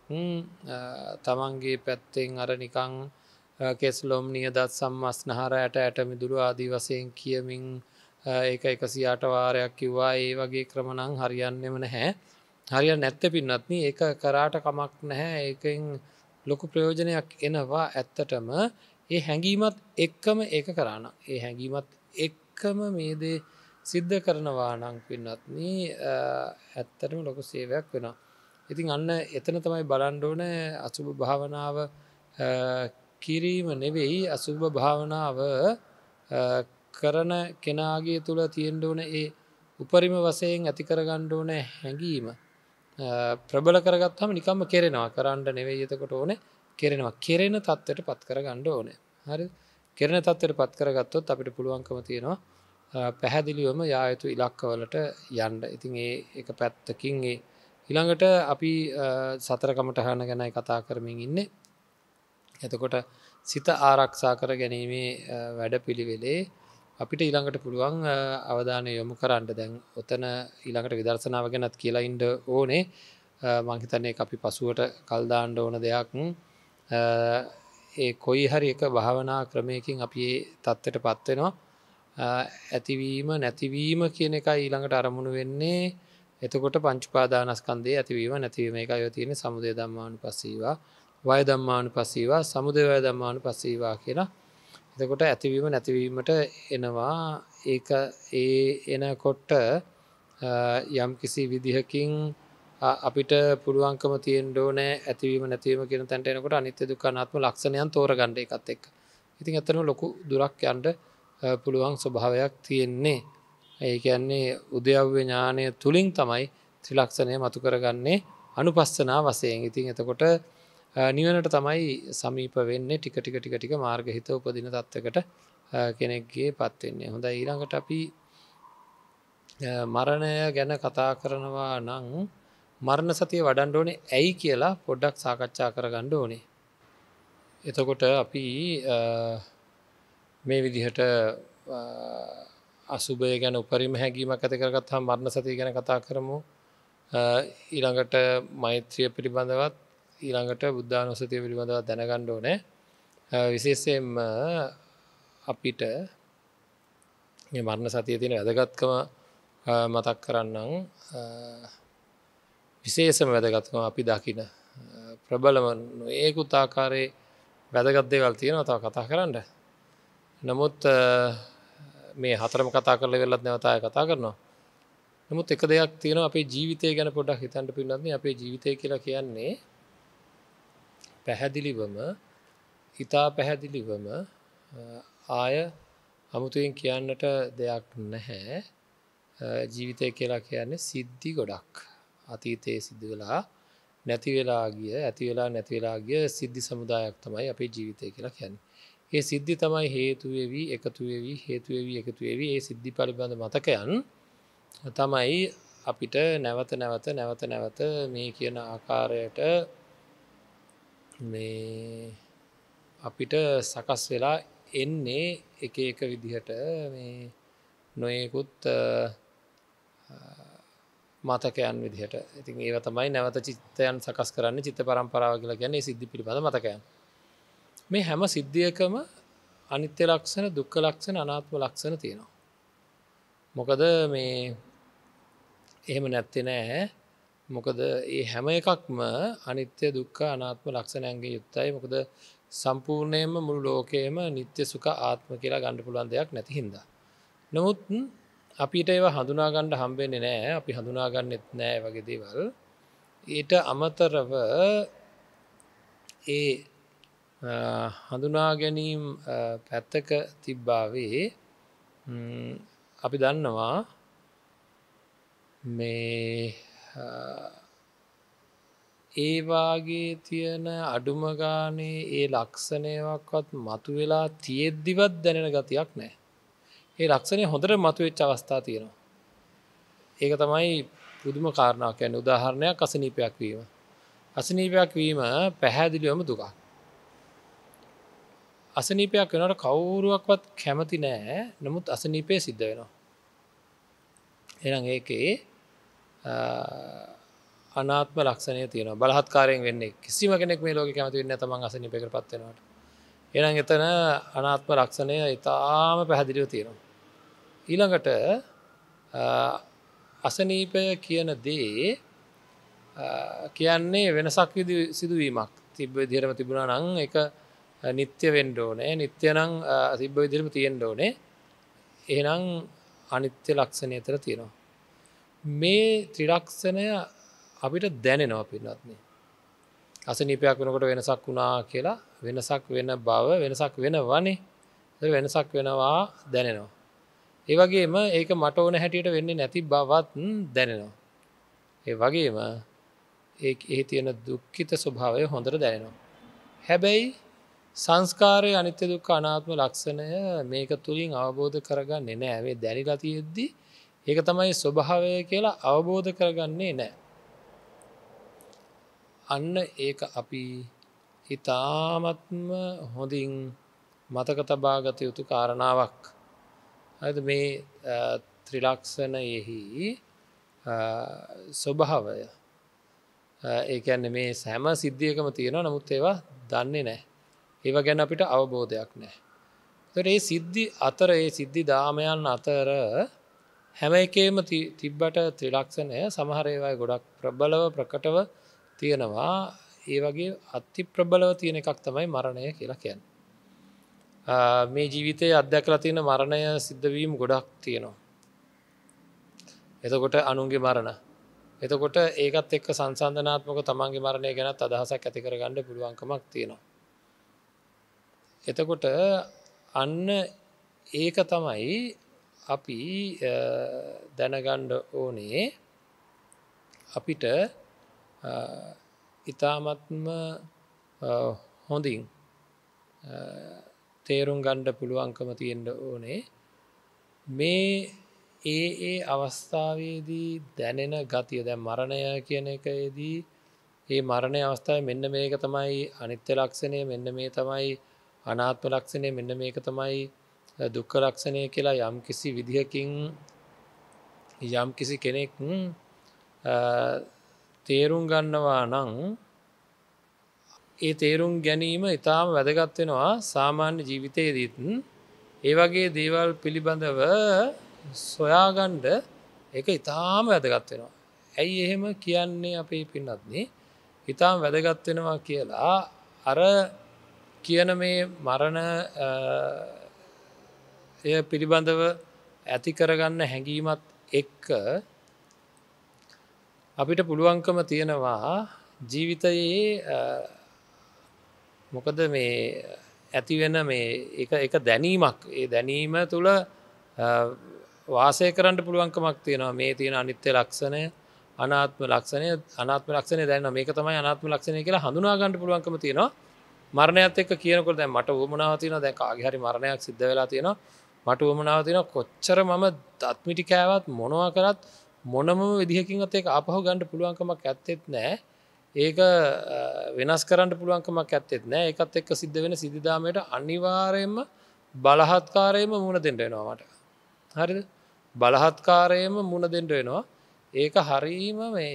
තමන්ගේ පැත්තෙන් අර නිකන් කෙස්ලොම් නියදත් සම්මස්නහර ඇට ඇට මිදුළු ආදී වශයෙන් කියමින් ඒක එකසිය අට වාරයක් කිව්වා. ඒ වගේ ක්‍රම නම් හරියන්නේම නැහැ. හරියන්නේ නැත්තේ පින්නත්නි ඒක කරාට කමක් නැහැ. ඒකෙන් ලොකු ප්‍රයෝජනයක් එනවා. ඇත්තටම ඒ හැඟීමත් එක්කම ඒක කරා නම් ඒ හැඟීමත් එක්කම මේ දේ සිද්ධ කරනවා නම් පින්නත්නි ඇත්තටම ලොකු සේවයක් වෙනවා. ඉතින් අන්න එතන තමයි බලන්න ඕනේ අසුබ භාවනාව කිරීම නෙවෙයි අසුබ භාවනාව කරන කෙනාගේ තුල තියෙන්න ඕන ඒ උපරිම වශයෙන් ඇති කරගන්න ඕන හැඟීම ප්‍රබල කරගත්තම නිකම්ම කෙරෙනවා. කරන්න නෙවෙයි එතකොට ඕනේ කෙරෙනවා. කෙරෙන තත්ත්වයට පත් කරගන්න ඕනේ. හරිද? කෙරෙන තත්ත්වයට පත් කරගත්තොත් අපිට පුළුවන්කම තියෙනවා පැහැදිලිවම යා යුතු ඉලක්කවලට යන්න. ඉතින් ඒ එක පැත්තකින් ඒ ඊළඟට අපි සතර කමඨහන ගැනයි කතා කරමින් ඉන්නේ. එතකොට සිත ආරක්ෂා කර ගැනීමේ වැඩපිළිවෙලේ අපිට ඊළඟට පුළුවන් අවධානය යොමු කරන්න. දැන් ඔතන ඊළඟට විදර්ශනාව ගැනත් කියලා ඉන්න ඕනේ. මං හිතන්නේ අපි පසුවට කල් දාන්න ඕන දෙයක්. ඒ කොයි හරි එක භාවනා ක්‍රමයකින් අපි මේ தත්ත්වයටපත් වෙනවා. ඇතිවීම නැතිවීම කියන එකයි ඊළඟට අරමුණු වෙන්නේ. එතකොට පංච උපාදානස්කන්ධයේ ඇතිවීම නැතිවීම එකයි ඔය තියෙන්නේ සමුදය ධම්මානුපස්සීවා වය ධම්මානුපස්සීවා සමුදය වය ධම්මානුපස්සීවා කියලා. එතකොට ඇතිවීම නැතිවීමට එනවා. ඒක ඒ එනකොට යම් කිසි විදිහකින් අපිට පුළුවන්කම තියෙන්න ඕනේ ඇතිවීම නැතිවීම කියන තැනට එනකොට අනිත්‍ය දුක්ඛ අනාත්ම ලක්ෂණයන් තෝරගන්න එකත් එක්ක. ඉතින් ඇත්තටම ලොකු දුරක් යන්න පුළුවන් ස්වභාවයක් තියෙන්නේ. ඒ කියන්නේ උද්‍යව්‍ය ඥානය තුලින් තමයි ත්‍රිලක්ෂණය මතු කරගන්නේ අනුපස්සනා වශයෙන්. ඉතින් එතකොට නිවනට තමයි සමීප වෙන්නේ ටික ටික ටික ටික මාර්ගහිත උපදින තත්වයකට කෙනෙක්ගේපත් වෙන්නේ. හොඳයි ඊළඟට අපි මරණය ගැන කතා කරනවා නම් මරණ සතිය වඩන්න ඕනේ ඇයි කියලා පොඩ්ඩක් සාකච්ඡා කරගන්න ඕනේ. එතකොට අපි මේ විදිහට අසුභය ගැන උපරිම හැඟීමක් ඇති කරගත්තාම මරණ සතිය ගැන කතා කරමු. ඊළඟට මෛත්‍රිය පිළිබඳවත් ඊළඟට බුද්ධානුස්සතිය පිළිබඳවත් දැනගන්න ඕනේ. විශේෂයෙන්ම අපිට මේ මරණ සතියේ තියෙන වැදගත්කම මතක් කරන්නම්. විශේෂම වැදගත්කම අපි දකින ප්‍රබලම ඒකුත් ආකාරයේ වැදගත් දේවල් තියෙනවා තව කතා කරන්න. නමුත් මේ හතරම කතා කරලා ඉවරලත් නැවත ආයෙ කතා කරනවා. නමුත් එක දෙයක් තියෙනවා අපේ ජීවිතය ගැන පොඩ්ඩක් හිතන්න පින්නත් නේ. අපේ ජීවිතය කියලා කියන්නේ පැහැදිලිවම හිතා පැහැදිලිවම ආය අමුතුවෙන් කියන්නට දෙයක් නැහැ. ජීවිතය කියලා කියන්නේ සිද්ධි ගොඩක්. අතීතයේ සිද්ධ වෙලා නැති වෙලා ගිය ඇති වෙලා නැති වෙලා ගිය සිද්ධි සමුදායක් තමයි අපේ ජීවිතය කියලා කියන්නේ. ඒ සිද්ධි තමයි හේතු වෙවි එකතු වෙවි හේතු වෙවි එකතු වෙවි ඒ සිද්ධි පිළිබඳ මතකයන් තමයි අපිට නැවත නැවත නැවත නැවත මේ කියන ආකාරයට මේ අපිට සකස් වෙලා එන්නේ එක එක විදිහට මේ නොයෙකුත් මතකයන් විදිහට. ඉතින් ඒව තමයි නැවත චිත්තයන් සකස් කරන්නේ. චිත්ත පරම්පරාව කියලා කියන්නේ සිද්ධි පිළිබඳ මතකයන්. මේ හැම සිද්ධියකම අනිත්‍ය ලක්ෂණ, දුක්ඛ ලක්ෂණ, අනාත්ම ලක්ෂණ තියෙනවා. මොකද මේ එහෙම නැත්තේ නෑ. මොකද මේ හැම එකක්ම අනිත්‍ය, දුක්ඛ, අනාත්ම ලක්ෂණයන්ගෙන් යුක්තයි. මොකද සම්පූර්ණයෙන්ම මුළු ලෝකයේම නিত্য සුඛ ආත්ම කියලා ගන්න පුළුවන් දෙයක් නැති හින්දා. නමුත් අපිට ඒවා හඳුනා ගන්න හම්බෙන්නේ නෑ. අපි හඳුනා ගන්නෙත් නෑ වගේ දේවල්. ඊට අමතරව ඒ හඳුනා ගැනීම පැත්තක තිබ්බාවේ අපි දන්නවා මේ ඒ වාගේ තියෙන අඩුම ගානේ ඒ ලක්ෂණයක්වත් මතුවෙලා තියෙද්දිවත් දැනෙන ගතියක් නැහැ. ඒ ලක්ෂණය හොඳට මතුවෙච්ච අවස්ථා තියෙනවා. ඒක තමයි පුදුම කාරණාවක්. කියන්නේ උදාහරණයක් අසනීපයක් වීම. අසනීපයක් වීම පැහැදිලිවම දුකක්. අසනීපයක් වෙනකොට කවුරුවක්වත් කැමති නෑ. නමුත් අසනීපය සිද්ධ වෙනවා. එහෙනම් ඒකේ අනාත්ම ලක්ෂණය තියෙනවා. බලහත්කාරයෙන් වෙන්නේ කිසිම කෙනෙක් මේ ලෝකේ කැමති වෙන්නේ නැහැ තමන් අසනීපයකටපත් වෙනවට. එහෙනම් එතන අනාත්ම ලක්ෂණය ඊටාම පැහැදිලිව තියෙනවා. ඊළඟට අසනීපය කියන දේ කියන්නේ වෙනසක් සිදුවීමක්. තිබ්බ විදිහටම තිබුණා නම් ඒක නිත්‍ය වෙන්න ඕනේ. නිත්‍ය නම් තිබ්බ විදිහටම තියෙන්න ඕනේ. එහෙනම් අනිත්‍ය ලක්ෂණය ඇතර තියෙනවා. මේ ත්‍රිලක්ෂණය අපිට දැනෙනවා පින්වත්නි. අසනීපයක් වෙනකොට වෙනසක් වුණා කියලා වෙනසක් වෙන බව වෙනසක් වෙනවනේ. ඒක වෙනසක් වෙනවා දැනෙනවා. ඒ වගේම ඒක මට ඕන හැටියට වෙන්නේ නැති බවත් දැනෙනවා. ඒ වගේම ඒ ඒ තියෙන දුක්ඛිත ස්වභාවය හොඳට දැනෙනවා. හැබැයි සංස්කාරයේ අනිත්‍ය දුක්ඛ අනාත්ම ලක්ෂණය මේක තුලින් අවබෝධ කරගන්නේ නැහැ. මේ දැනিলা තියෙද්දි ඒක තමයි ස්වභාවය කියලා අවබෝධ කරගන්නේ නැහැ. අන්න ඒක අපි ඊ타ත්ම හොඳින් මතක තබා ගත යුතු කාරණාවක්. හරිද? මේ ත්‍රිලක්ෂණයෙහි ස්වභාවය. ඒ කියන්නේ මේ හැම සිද්ධියකම තියෙනවා. නමුත් ඒවා දන්නේ නැහැ. ඒව ගැන අපිට අවබෝධයක් නැහැ. ඒතර මේ සිද්ධි අතර මේ සිද්ධි දාමයන් අතර හැම එකේම තිබ්බට ත්‍රිලක්ෂණය සමහර ඒවායි ගොඩක් ප්‍රබලව ප්‍රකටව තියෙනවා. ඒ වගේ අති ප්‍රබලව තියෙන එකක් තමයි මරණය කියලා කියන්නේ. මේ ජීවිතයේ අත්දැකලා තියෙන මරණය සිද්ධ වීම ගොඩක් තියෙනවා. එතකොට අනුන්ගේ මරණ. එතකොට ඒකත් එක්ක සංසන්දනාත්මක තමන්ගේ මරණය ගැනත් අදහසක් ඇති කරගන්න පුළුවන්කමක් තියෙනවා. එතකොට අන්න ඒක තමයි අපි දැනගන්න ඕනේ අපිට ඊ타ත්ම හොඳින් තේරුම් ගන්න පුළුවන්කම තියෙන්න ඕනේ මේ ඒ ඒ අවස්ථාවේදී දැනෙන ගතිය. දැන් මරණය කියන එකේදී මේ මරණය අවස්ථාවේ මෙන්න මේක තමයි අනිත්‍ය ලක්ෂණය, මෙන්න මේ තමයි අනාත්ම ලක්ෂණය, මෙන්න මේක තමයි දුක්ඛ ලක්ෂණය කියලා යම් කිසි විදිහකින් යම් කිසි කෙනෙක් තේරුම් ගන්නවා නම් ඒ තේරුම් ගැනීම ඉතාම වැදගත් වෙනවා සාමාන්‍ය ජීවිතයේදීත්. ඒ වගේ දේවල් පිළිබඳව සොයාගන්න ඒක ඉතාම වැදගත් වෙනවා. ඇයි එහෙම කියන්නේ අපේ පින්වත්නි? ඉතාම වැදගත් වෙනවා කියලා අර කියන මේ මරණ එය පිළිබඳව ඇති කරගන්න හැඟීමත් එක්ක අපිට පුළුවන්කම තියෙනවා ජීවිතයේ මොකද මේ ඇති වෙන මේ එක එක දැනීමක්, ඒ දැනීම තුළ වාසය කරන්න පුළුවන්කමක් තියෙනවා. මේ තියෙන අනිත්‍ය ලක්ෂණය, අනාත්ම ලක්ෂණය, අනාත්ම ලක්ෂණය දැනෙනවා. මේක තමයි අනාත්ම ලක්ෂණය කියලා හඳුනා ගන්න පුළුවන්කම තියෙනවා. මරණයත් එක්ක කියනකොට දැන් මට උවමනාව තියෙනවා, දැන් කාගේ හරි මරණයක් සිද්ධ වෙලා තියෙනවා, මට උවමනාව තියෙනවා කොච්චර මම දත් මිටි කෑවත් මොනවා කරත් මොනම විදිහකින්වත් ඒක ආපහු ගන්න පුළුවන්කමක් ඇත්තෙත් නැහැ. ඒක වෙනස් කරන්න පුළුවන්කමක් ඇත්තෙත් නැහැ. ඒකත් එක්ක සිද්ධ වෙන සිද්ධාමයට අනිවාර්යයෙන්ම බලහත්කාරයෙන්ම මුණ දෙන්න වෙනවා මට. හරිද? බලහත්කාරයෙන්ම මුණ දෙන්න වෙනවා. ඒක හරීම මේ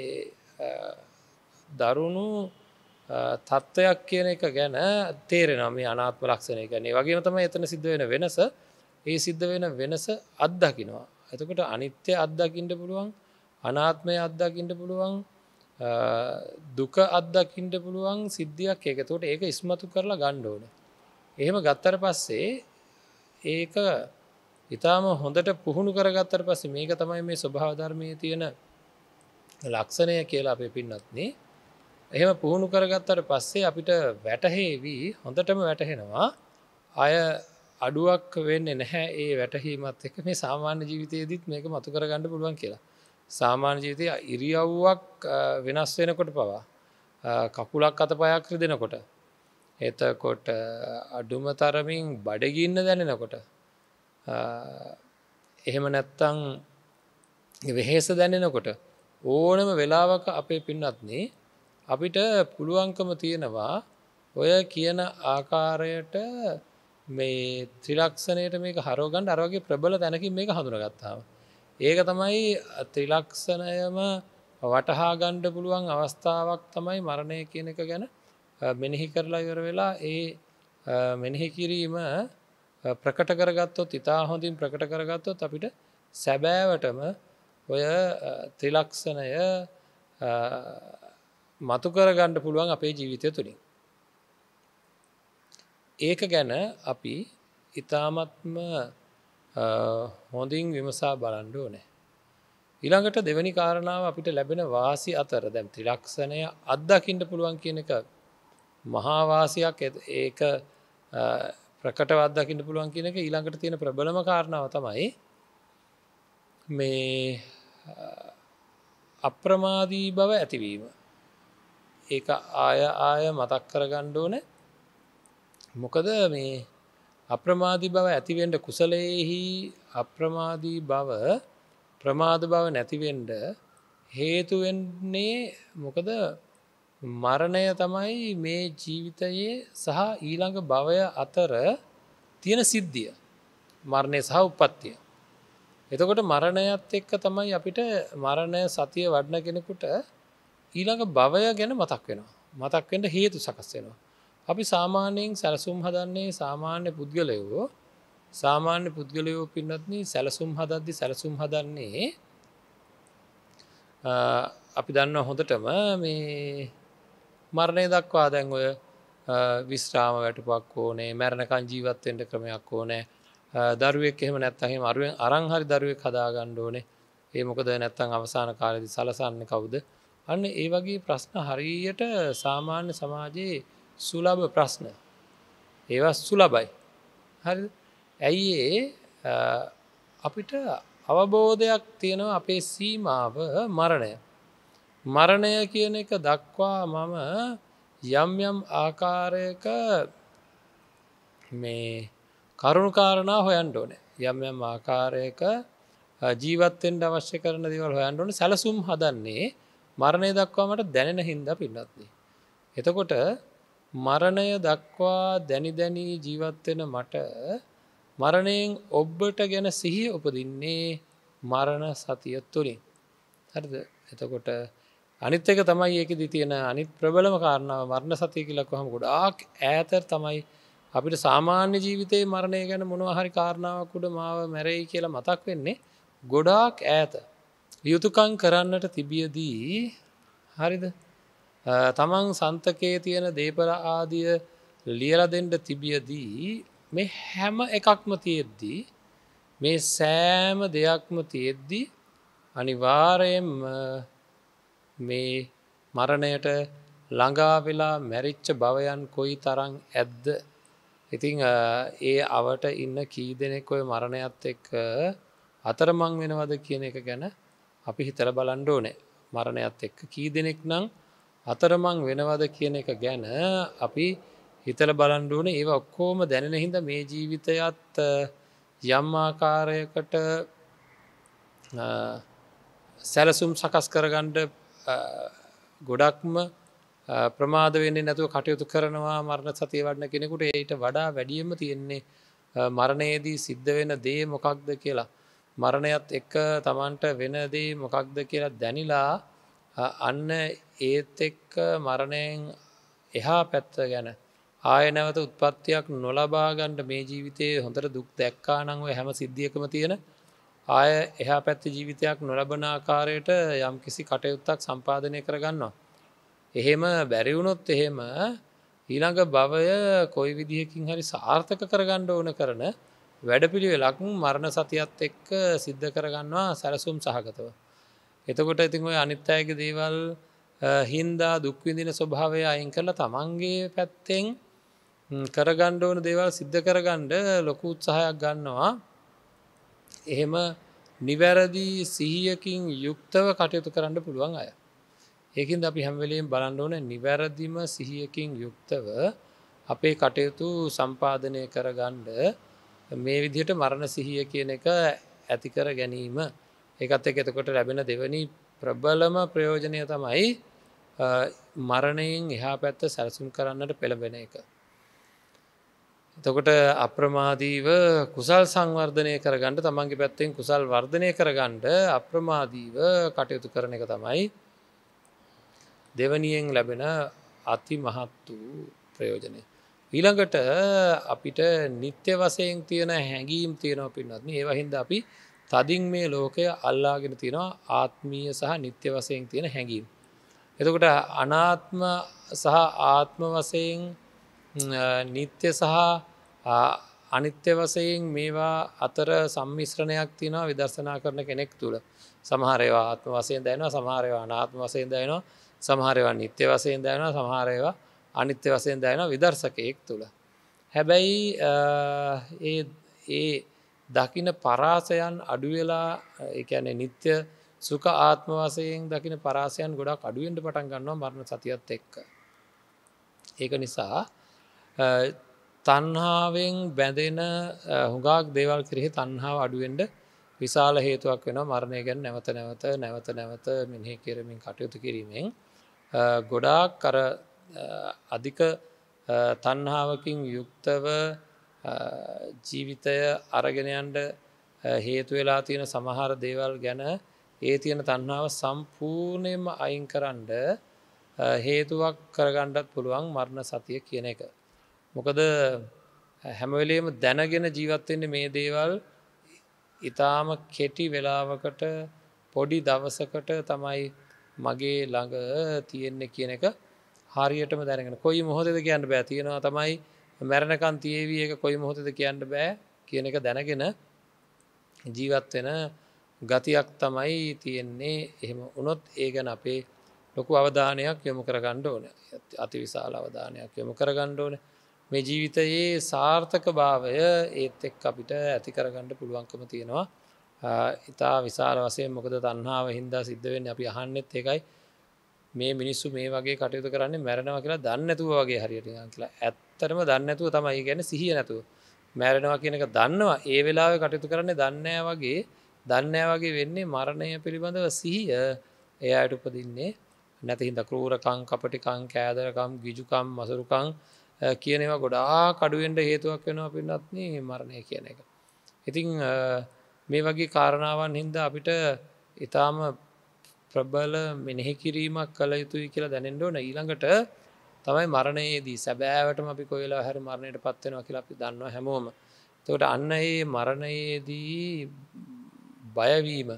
දරුණු තත්ත්වයක් කියන එක ගැන තේරෙනවා මේ අනාත්ම ලක්ෂණය ගැන. ඒ වගේම තමයි එතන සිද්ධ වෙන වෙනස, ඒ සිද්ධ වෙන වෙනස අත්දකින්නවා. එතකොට අනිත්‍ය අත්දකින්න පුළුවන්, අනාත්මය අත්දකින්න පුළුවන්, දුක අත්දකින්න පුළුවන් සිද්ධියක් ඒක. එතකොට ඒක ඉස්මතු කරලා ගන්න ඕනේ. එහෙම ගත්තට පස්සේ ඒක ඊටාම හොඳට පුහුණු කරගත්තට පස්සේ මේක තමයි මේ ස්වභාව ධර්මයේ තියෙන ලක්ෂණය කියලා අපේ පින්නත්නේ. එහෙම පුහුණු කරගත්තට පස්සේ අපිට වැටහෙවි, හොඳටම වැටහෙනවා අය අඩුවක් වෙන්නේ නැහැ ඒ වැටහීමත් එක්ක මේ සාමාන්‍ය ජීවිතයේදීත් මේක මතු කරගන්න පුළුවන් කියලා. සාමාන්‍ය ජීවිතයේ ඉරියව්වක් වෙනස් වෙනකොට පවා කකුලක් අතපයක් රිදෙනකොට, එතකොට අඩුම තරමින් බඩගින්න දැනෙනකොට, එහෙම නැත්තම් වෙහෙස දැනෙනකොට ඕනම වෙලාවක අපේ පින්නත්නේ අපිට පුළුවන්කම තියෙනවා ඔය කියන ආකාරයට මේ ත්‍රිලක්ෂණයට මේක හරව ගන්න අර වගේ ප්‍රබල තැනකින් මේක හඳුනාගත්තාම. ඒක තමයි ත්‍රිලක්ෂණයම වටහා ගන්න පුළුවන් අවස්ථාවක් තමයි මරණය කියන එක ගැන මෙනෙහි කරලා ඉවර වෙලා ඒ මෙනෙහි කිරීම ප්‍රකට කරගත්තොත්, ඉතා හොඳින් ප්‍රකට කරගත්තොත් අපිට සැබෑවටම ඔය ත්‍රිලක්ෂණය මතු කරගන්න පුළුවන් අපේ ජීවිතය තුළින්. ඒක ගැන අපි ඉතාමත්ම හොඳින් විමසා බලන්න ඕනේ. ඊළඟට දෙවෙනි කාරණාව අපිට ලැබෙන වාසි අතර දැන් ත්‍රිලක්ෂණය අත්දකින්න පුළුවන් කියන එක මහා වාසියක්. ඒක ප්‍රකටව අත්දකින්න පුළුවන් කියන එක ඊළඟට තියෙන ප්‍රබලම කාරණාව තමයි මේ අප්‍රමාදී බව ඇතිවීම. ඒක ආය ආය මතක් කරගන්න ඕනේ. මොකද මේ අප්‍රමාදී බව ඇතිවෙන්න කුසලයේහි අප්‍රමාදී බව ප්‍රමාද බව නැතිවෙන්න හේතු වෙන්නේ මොකද මරණය තමයි මේ ජීවිතයේ සහ ඊළඟ භවය අතර තියෙන සිද්ධිය. මරණය සහ උප්පත්තිය. එතකොට මරණයත් එක්ක තමයි අපිට මරණය සතිය වඩන කෙනෙකුට ඊළඟ භවය ගැන මතක් වෙනවා. මතක් වෙන්න හේතු සකස් වෙනවා. අපි සාමාන්‍යයෙන් සැලසුම් හදන්නේ සාමාන්‍ය පුද්ගලයෝ සාමාන්‍ය පුද්ගලයෝ පින්නත්නි සැලසුම් හදද්දි සැලසුම් හදන්නේ අපි දන්නවා හොඳටම මේ මරණය දක්වා දැන් ඔය විශ්‍රාම වැටුපක් ඕනේ මරණකන් ජීවත් වෙන්න ක්‍රමයක් ඕනේ දරුවෙක් එහෙම නැත්නම් එහෙම අරුවෙන් අරන් හරි දරුවෙක් හදා ගන්න ඕනේ ඒ මොකද නැත්නම් අවසාන කාලේදී සලසන්නේ කවුද අන්න ඒ වගේ ප්‍රශ්න හරියට සාමාන්‍ය සමාජයේ සුලභ ප්‍රශ්න ඒවා සුලභයි හරිද ඇයි ඒ අපිට අවබෝධයක් තියෙනවා අපේ සීමාව මරණය මරණය කියන එක දක්වා මම යම් යම් ආකාරයක මේ කරුණු කාරණා හොයන්න ඕනේ යම් යම් ආකාරයක ජීවත් වෙන්න අවශ්‍ය කරන දේවල් හොයන්න ඕනේ සැලසුම් හදන්නේ මරණය දක්වා මට දැනෙන හින්දා පින්නත් නේ එතකොට මරණය දක්වා දැනි දැනි ජීවත් වෙන මට මරණයෙන් ඔබට ගැන සිහිය උපදින්නේ මරණ සතිය තුළින් හරිද එතකොට අනිත් එක තමයි ඒකෙදි තියෙන අනිත් ප්‍රබලම කාරණාව මරණ සතිය කියලා කොහොම ගොඩාක් ඈත තමයි අපිට සාමාන්‍ය ජීවිතේ මරණය ගැන මොනවා හරි කාරණාවක් උඩ මාව මැරෙයි කියලා මතක් වෙන්නේ ගොඩාක් ඈත යුතුයකම් කරන්නට තිබියදී හරිද තමන් සන්තකයේ තියෙන දීපල ආදිය ලියලා දෙන්න තිබියදී මේ හැම එකක්ම තියෙද්දී මේ සෑම දෙයක්ම තියෙද්දී අනිවාර්යයෙන්ම මේ මරණයට ළඟා වෙලා මැරිච්ච භවයන් කොයි තරම් ඇද්ද ඉතින් ඒ අවට ඉන්න කී දෙනෙක් ඔය මරණයත් එක්ක අතරමං වෙනවද කියන එක ගැන අපි හිතලා බලන්න ඕනේ මරණයත් එක්ක කී දෙනෙක් නම් අතරමං වෙනවද කියන එක ගැන අපි හිතලා බලන්න ඕනේ ඒවා ඔක්කොම දැනෙන හින්දා මේ ජීවිතයත් යම් ආකාරයකට සැලසුම් සකස් කරගන්න ගොඩක්ම ප්‍රමාද වෙන්නේ නැතුව කටයුතු කරනවා මරණ සතිය වඩන කෙනෙකුට ඊට වඩා වැඩියෙන්ම තියෙන්නේ මරණයේදී සිද්ධ වෙන දේ මොකක්ද කියලා මරණයත් එක්ක Tamanට වෙන දේ මොකක්ද කියලා දැනිලා අන්න ඒත් එක්ක මරණයෙන් එහා පැත්ත ගැන ආය නැවත උත්පත්තියක් නොලබා ගන්න මේ ජීවිතයේ හොඳට දුක් දැක්කා නම් ඔය හැම සිද්ධියකම තියෙන ආය එහා පැත්තේ ජීවිතයක් නොලබන ආකාරයට යම්කිසි කටයුත්තක් සම්පාදනය කරගන්නවා. එහෙම බැරි වුණොත් එහෙම ඊළඟ භවය කොයි විදිහකින් හරි සාර්ථක කරගන්න ඕන කරන වැඩපිළිවෙලක් මරණ සතියත් එක්ක සිද්ධ කරගන්නවා සැලසුම් සහගතව. එතකොට ඉතින් ඔය අනිත් අයගේ දේවල් හින්දා දුක් විඳින ස්වභාවය අයින් කරලා තමන්ගේ පැත්තෙන් කරගන්න ඕන දේවල් සිද්ධ කරගන්න ලොකු උත්සාහයක් ගන්නවා. එහෙම නිවැරදි සිහියකින් යුක්තව කටයුතු කරන්න පුළුවන් අය. ඒකින්ද අපි හැම වෙලෙම බලන්න ඕනේ නිවැරදිම සිහියකින් යුක්තව අපේ කටයුතු සම්පාදනය කරගන්න මේ විදිහට මරණ සිහිය කියන එක ඇති කර ගැනීම. ඒකත් එක්ක එතකොට ලැබෙන දෙවෙනි ප්‍රබලම ප්‍රයෝජනය තමයි මරණයෙන් එහා පැත්ත සැලසුම් කරන්නට පෙළඹෙන එක. එතකොට අප්‍රමාදීව කුසල් සංවර්ධනය කරගන්න තමන්ගේ පැත්තෙන් කුසල් වර්ධනය කරගන්න අප්‍රමාදීව කටයුතු කරන එක තමයි දෙවනියෙන් ලැබෙන අති මහත් වූ ප්‍රයෝජනය. ඊළඟට අපිට නිත්‍ය වශයෙන් තියෙන හැඟීම් තියෙනවා පින්වත්නි. ඒවා හින්දා අපි තදින් මේ ලෝකය අල්ලාගෙන තියෙනවා ආත්මීය සහ නිත්‍ය වශයෙන් තියෙන හැඟීම්. එතකොට අනාත්ම සහ ආත්ම වශයෙන් නිත්‍ය සහ අනිත්‍ය වශයෙන් මේවා අතර සම්මිශ්‍රණයක් තියෙනවා විදර්ශනා කරන කෙනෙක් තුළ. සමහර ඒවා ආත්ම වශයෙන් දැනෙනවා, සමහර ඒවා අනාත්ම වශයෙන් දැනෙනවා, සමහර ඒවා නිත්‍ය වශයෙන් දැනෙනවා, සමහර ඒවා අනිත්‍ය වශයෙන් දැනෙනවා විදර්ශකයෙක් තුළ. හැබැයි ඒ ඒ දකින පරාසයන් අඩු වෙලා ඒ කියන්නේ නිත්‍ය සුඛ ආත්ම වශයෙන් දකින පරාසයන් ගොඩක් අඩු වෙන්න පටන් ගන්නවා මරණ සතියත් එක්ක. ඒක නිසා තණ්හාවෙන් බැඳෙන හුඟක් දේවල් කෙරෙහි තණ්හාව අඩු වෙන්න විශාල හේතුවක් වෙනවා මරණය ගැන නැවත නැවත නැවත නැවත මෙනෙහි කරමින් කටයුතු කිරීමෙන් ගොඩාක් අර අධික තණ්හාවකින් යුක්තව ජීවිතය අරගෙන යන්න හේතු වෙලා තියෙන සමහර දේවල් ගැන ඒ තියෙන තණ්හාව සම්පූර්ණයෙන්ම අයින් කරන්න හේතුවක් කරගන්නත් පුළුවන් මරණ සතිය කියන එක. මොකද හැම වෙලෙම දැනගෙන ජීවත් වෙන්නේ මේ දේවල් ඊටාම කෙටි වෙලාවකට පොඩි දවසකට තමයි මගේ ළඟ තියෙන්නේ කියන එක හරියටම දැනගෙන කොයි මොහොතේද කියන්න බෑ තියෙනවා තමයි මරණකන් තියේවි එක කොයි මොහොතේද කියන්න බෑ කියන එක දැනගෙන ජීවත් වෙන ගතියක් තමයි තියෙන්නේ. එහෙම වුණොත් ඒ ගැන අපේ ලොකු අවධානයක් යොමු කරගන්න ඕනේ. අතිවිශාල අවධානයක් යොමු කරගන්න ඕනේ. මේ ජීවිතයේ සාර්ථකභාවය ඒත් එක්ක අපිට ඇති කරගන්න පුළුවන්කම තියෙනවා. ඉතා විශාල වශයෙන් මොකද තණ්හාව හින්දා සිද්ධ වෙන්නේ අපි අහන්නෙත් ඒකයි මේ මිනිස්සු මේ වගේ කටයුතු කරන්නේ මැරෙනවා කියලා දන්නේ නැතුව වගේ හරියට නිකන් කියලා. ඇත්තටම දන්නේ නැතුව තමයි කියන්නේ සිහිය නැතුව. මැරෙනවා කියන එක දන්නවා ඒ වෙලාවේ කටයුතු කරන්නේ දන්නේ වගේ දන්නේ වගේ වෙන්නේ මරණය පිළිබඳව සිහිය එයාට උපදින්නේ නැති හින්දා ක්‍රූරකම්, කපටිකම්, කෑදරකම්, ගිජුකම්, මසුරුකම් කියන ඒවා ගොඩාක් අඩු වෙන්න හේතුවක් වෙනවා පින්නත් නේ මරණය කියන එක. ඉතින් මේ වගේ කාරණාවන් හින්දා අපිට ඊටාම ප්‍රබල මෙනෙහි කිරීමක් කළ යුතුයි කියලා දැනෙන්න ඕන. ඊළඟට තමයි මරණයේදී සැබෑවටම අපි කොයි වෙලාව හරි මරණයටපත් වෙනවා කියලා අපි දන්නවා හැමෝම. එතකොට අන්න ඒ මරණයේදී බයවීම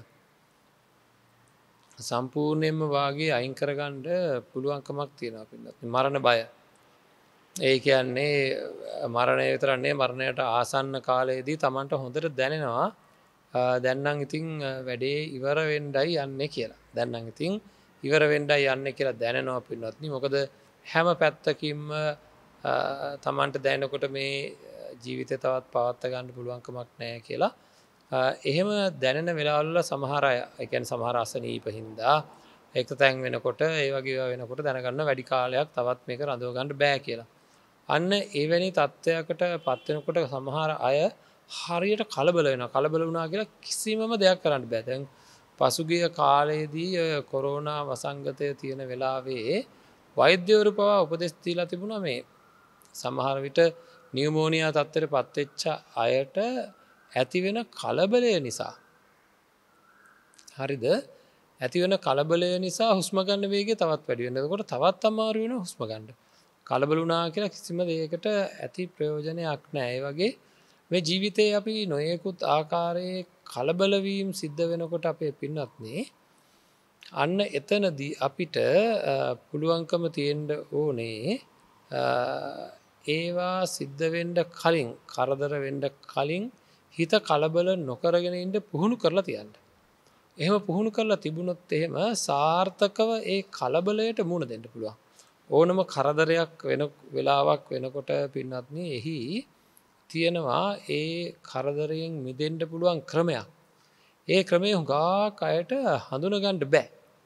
සම්පූර්ණයෙන්ම වාගේ අයින් කරගන්න පුළුවන්කමක් තියෙනවා පින්නත්. මරණ බය. ඒ කියන්නේ මරණය විතරක් නෙවෙයි මරණයට ආසන්න කාලයේදී Tamanට හොඳට දැනෙනවා දැන් නම් ඉතින් වැඩේ ඉවර වෙන්නයි යන්නේ කියලා. දැන් නම් ඉතින් ඉවර වෙන්නයි යන්නේ කියලා දැනෙනවා පින්නත්නි. මොකද හැම පැත්තකින්ම Tamanට දැනෙනකොට මේ ජීවිතය තවත් පවත්වා ගන්න පුළුවන්කමක් නැහැ කියලා. එහෙම දැනෙන වෙලාවල සමහර අය, ඒ කියන්නේ සමහර අසනීප හින්දා එක්තැන් වෙනකොට ඒ වගේ ඒවා වෙනකොට දැනගන්න වැඩි කාලයක් තවත් මේක රඳව ගන්න බෑ කියලා. අන්න එවැනි තත්ත්වයකට පත් වෙනකොට සමහර අය හරියට කලබල වෙනවා. කලබල වුණා කියලා කිසිමම දෙයක් කරන්න බෑ. දැන් පසුගිය කාලේදී කොරෝනා වසංගතය තියෙන වෙලාවේ වෛද්‍යවරු පවා උපදෙස් දීලා තිබුණා මේ සමහර විට නියුමෝනියා තත්ත්වයට පත් වෙච්ච අයට ඇති වෙන කලබලය නිසා හරිද? ඇති වෙන කලබලය නිසා හුස්ම ගන්න වේගය තවත් වැඩි වෙනවා. එතකොට තවත් අමාරු වෙනවා හුස්ම ගන්න. කලබල වුණා කියලා කිසිම දෙයකට ඇති ප්‍රයෝජනයක් නැහැ. ඒ වගේ මේ ජීවිතේ අපි නොයෙකුත් ආකාරයේ කලබල වීම සිද්ධ වෙනකොට අපේ පින්නත්නේ අන්න එතනදී අපිට පුළුවන්කම තියෙන්න ඕනේ ඒවා සිද්ධ වෙන්න කලින් කරදර වෙන්න කලින් හිත කලබල නොකරගෙන ඉන්න පුහුණු කරලා තියන්න. එහෙම පුහුණු කරලා තිබුණොත් එහෙම සාර්ථකව ඒ කලබලයට මුහුණ දෙන්න පුළුවන්. ඕනම කරදරයක් වෙන වෙලාවක් වෙනකොට පින්නත්නි එහි තියෙනවා ඒ කරදරයෙන් මිදෙන්න පුළුවන් ක්‍රමයක්. ඒ ක්‍රමය හුඟක් අයට හඳුනගන්න බෑ.